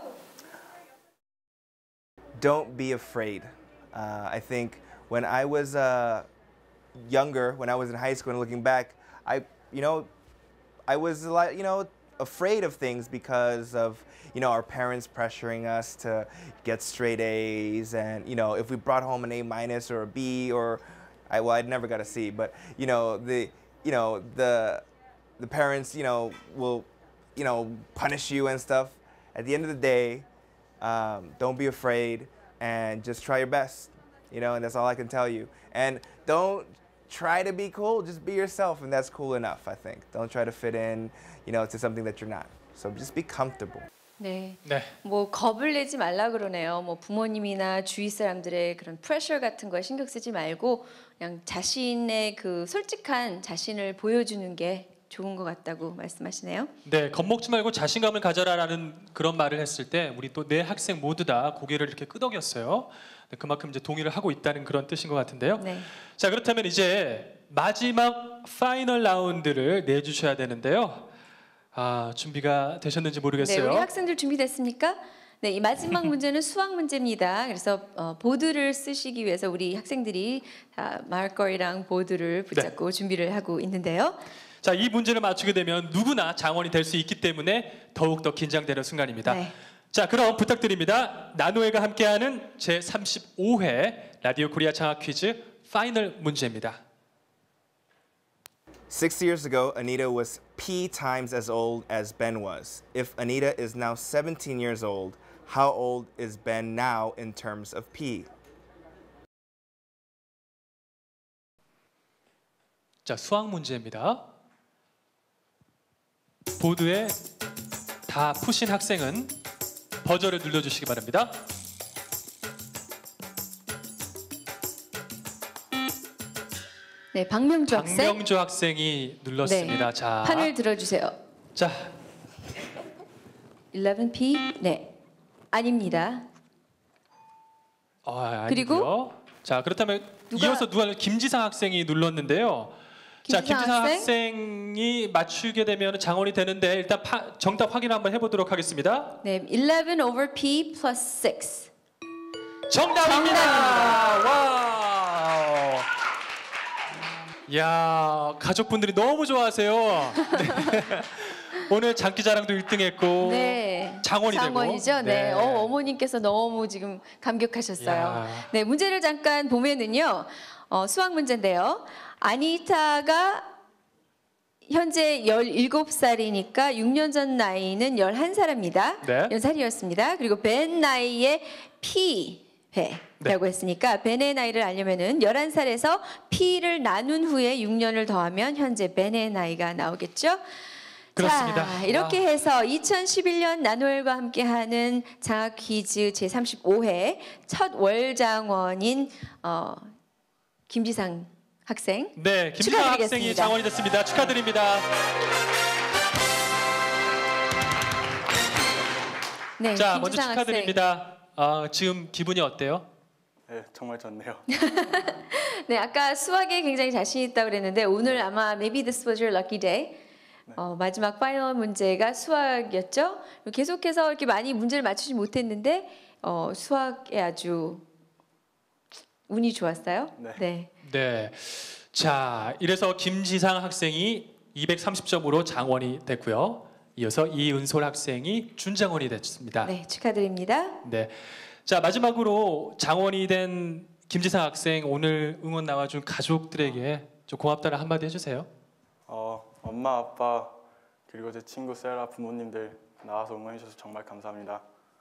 Don't be afraid. I think when I was younger, when I was in high school and looking back, I was a lot, afraid of things because of, our parents pressuring us to get straight A's, and, if we brought home an A- or a B, or, I'd never got a C, but, the parents, will, punish you and stuff. At the end of the day, don't be afraid and just try your best, and that's all I can tell you. And don't try to be cool, just be yourself, and that's cool enough, I think. Don't try to fit in, to something that you're not. So just be comfortable. 네. 네. 뭐 겁을 내지 말라 그러네요. 뭐 부모님이나 주위 사람들의 그런 프레셔 같은 거에 신경 쓰지 말고 그냥 자신의 그 솔직한 자신을 보여주는 게 좋은 것 같다고 말씀하시네요. 네, 겁먹지 말고 자신감을 가져라라는 그런 말을 했을 때 우리 또 네 학생 모두 다 고개를 이렇게 끄덕였어요. 네, 그만큼 이제 동의를 하고 있다는 그런 뜻인 것 같은데요. 네. 자, 그렇다면 이제 마지막 파이널 라운드를 내주셔야 되는데요. 준비가 되셨는지 모르겠어요. 네, 우리 학생들 준비됐습니까? 네, 이 마지막 문제는 수학 문제입니다. 그래서 보드를 쓰시기 위해서 우리 학생들이 마커이랑 보드를 붙잡고 준비를 하고 있는데요. 자, 이 문제를 맞추게 되면 누구나 장원이 될 수 있기 때문에 더욱 더 긴장되는 순간입니다. 네. 자, 그럼 부탁드립니다. 나노회가 함께하는 제35회 라디오 코리아 장학 퀴즈 파이널 문제입니다. 6 years ago, Anita was P times as old as Ben was. If Anita is now 17 years old, how old is Ben now in terms of P? 자, 수학 문제입니다. 보드에 다 푸신 학생은 버저를 눌러주시기 바랍니다. 네, 박명주 학생. 박명주 학생이 눌렀습니다. 네, 자, 판을 들어주세요. 자, 11P. 네, 아닙니다. 그리고 아니고요. 자, 그렇다면 이어서 누가 김지상 학생이 눌렀는데요. 자, 김지상 김지상 학생? 학생이 맞추게 되면 장원이 되는데 일단 정답 확인 한번 해보도록 하겠습니다. 네, 11 over P plus 6. 정답입니다. 와우. 야, 가족분들이 너무 좋아하세요. 네. 오늘 장기자랑도 1등했고 네, 장원이 장원이죠. 되고. 네, 어머님께서 너무 지금 감격하셨어요. 야. 네, 문제를 잠깐 보면은요, 수학 문제인데요. 아니타가 현재 17살이니까 6년 전 나이는 11살입니다. 네. 10살이었습니다. 그리고 벤 나이의 P 배라고 했으니까 벤의 나이를 알려면은 11살에서 P를 나눈 후에 6년을 더하면 현재 벤의 나이가 나오겠죠. 그렇습니다. 자, 이렇게 해서 2011년 나노엘과 함께하는 장학 퀴즈 제35회 첫 월장원인 김지상 학생. 네, 김지상 학생이 축하드리겠습니다. 장원이 됐습니다. 축하드립니다. 네, 자, 먼저 김지상 축하드립니다. 지금 기분이 어때요? 네, 정말 좋네요. 네, 아까 수학에 굉장히 자신 있다고 그랬는데 오늘 아마 maybe this was your lucky day. 마지막 파이널 문제가 수학이었죠. 계속해서 이렇게 많이 문제를 맞추지 못했는데 수학에 아주 운이 좋았어요. 네. 네. 자, 이래서 김지상 학생이 230점으로 장원이 됐고요. 이어서 이은솔 학생이 준장원이 됐습니다. 네, 축하드립니다. 네. 자, 마지막으로 장원이 된 김지상 학생 오늘 응원 나와준 가족들에게 좀 고맙다는 한마디 해주세요. 엄마, 아빠 그리고 제 친구 세라 부모님들 나와서 응원해 주셔서 정말 감사합니다.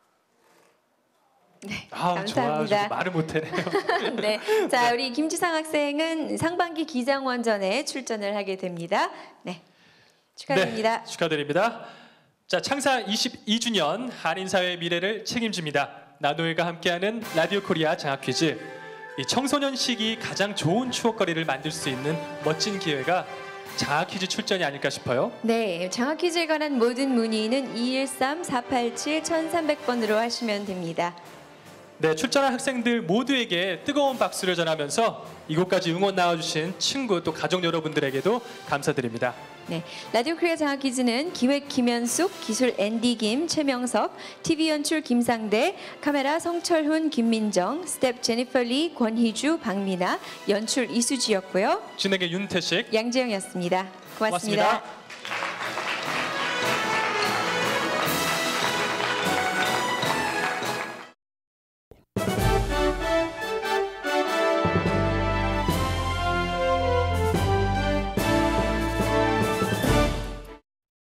네, 감사합니다. 좋아, 말을 못해네요. 네, 자 우리 김지상 학생은 상반기 기장원전에 출전을 하게 됩니다. 네, 축하드립니다. 네, 축하드립니다. 자, 창사 22주년 한인사회의 미래를 책임집니다. 나노엘과 함께하는 라디오 코리아 장학 퀴즈. 이 청소년 시기 가장 좋은 추억거리를 만들 수 있는 멋진 기회가 장학 퀴즈 출전이 아닐까 싶어요. 네, 장학 퀴즈에 관한 모든 문의는 213-487-1300번으로 하시면 됩니다. 네, 출전한 학생들 모두에게 뜨거운 박수를 전하면서 이곳까지 응원 나와주신 친구 또 가족 여러분들에게도 감사드립니다. 네, 라디오 코리아 장학 퀴즈는 기획 김현숙, 기술 앤디 김, 최명석, TV 연출 김상대, 카메라 성철훈, 김민정, 스텝 제니퍼 리, 권희주, 박미나, 연출 이수지였고요. 진행의 윤태식, 양재영이었습니다. 고맙습니다. 고맙습니다.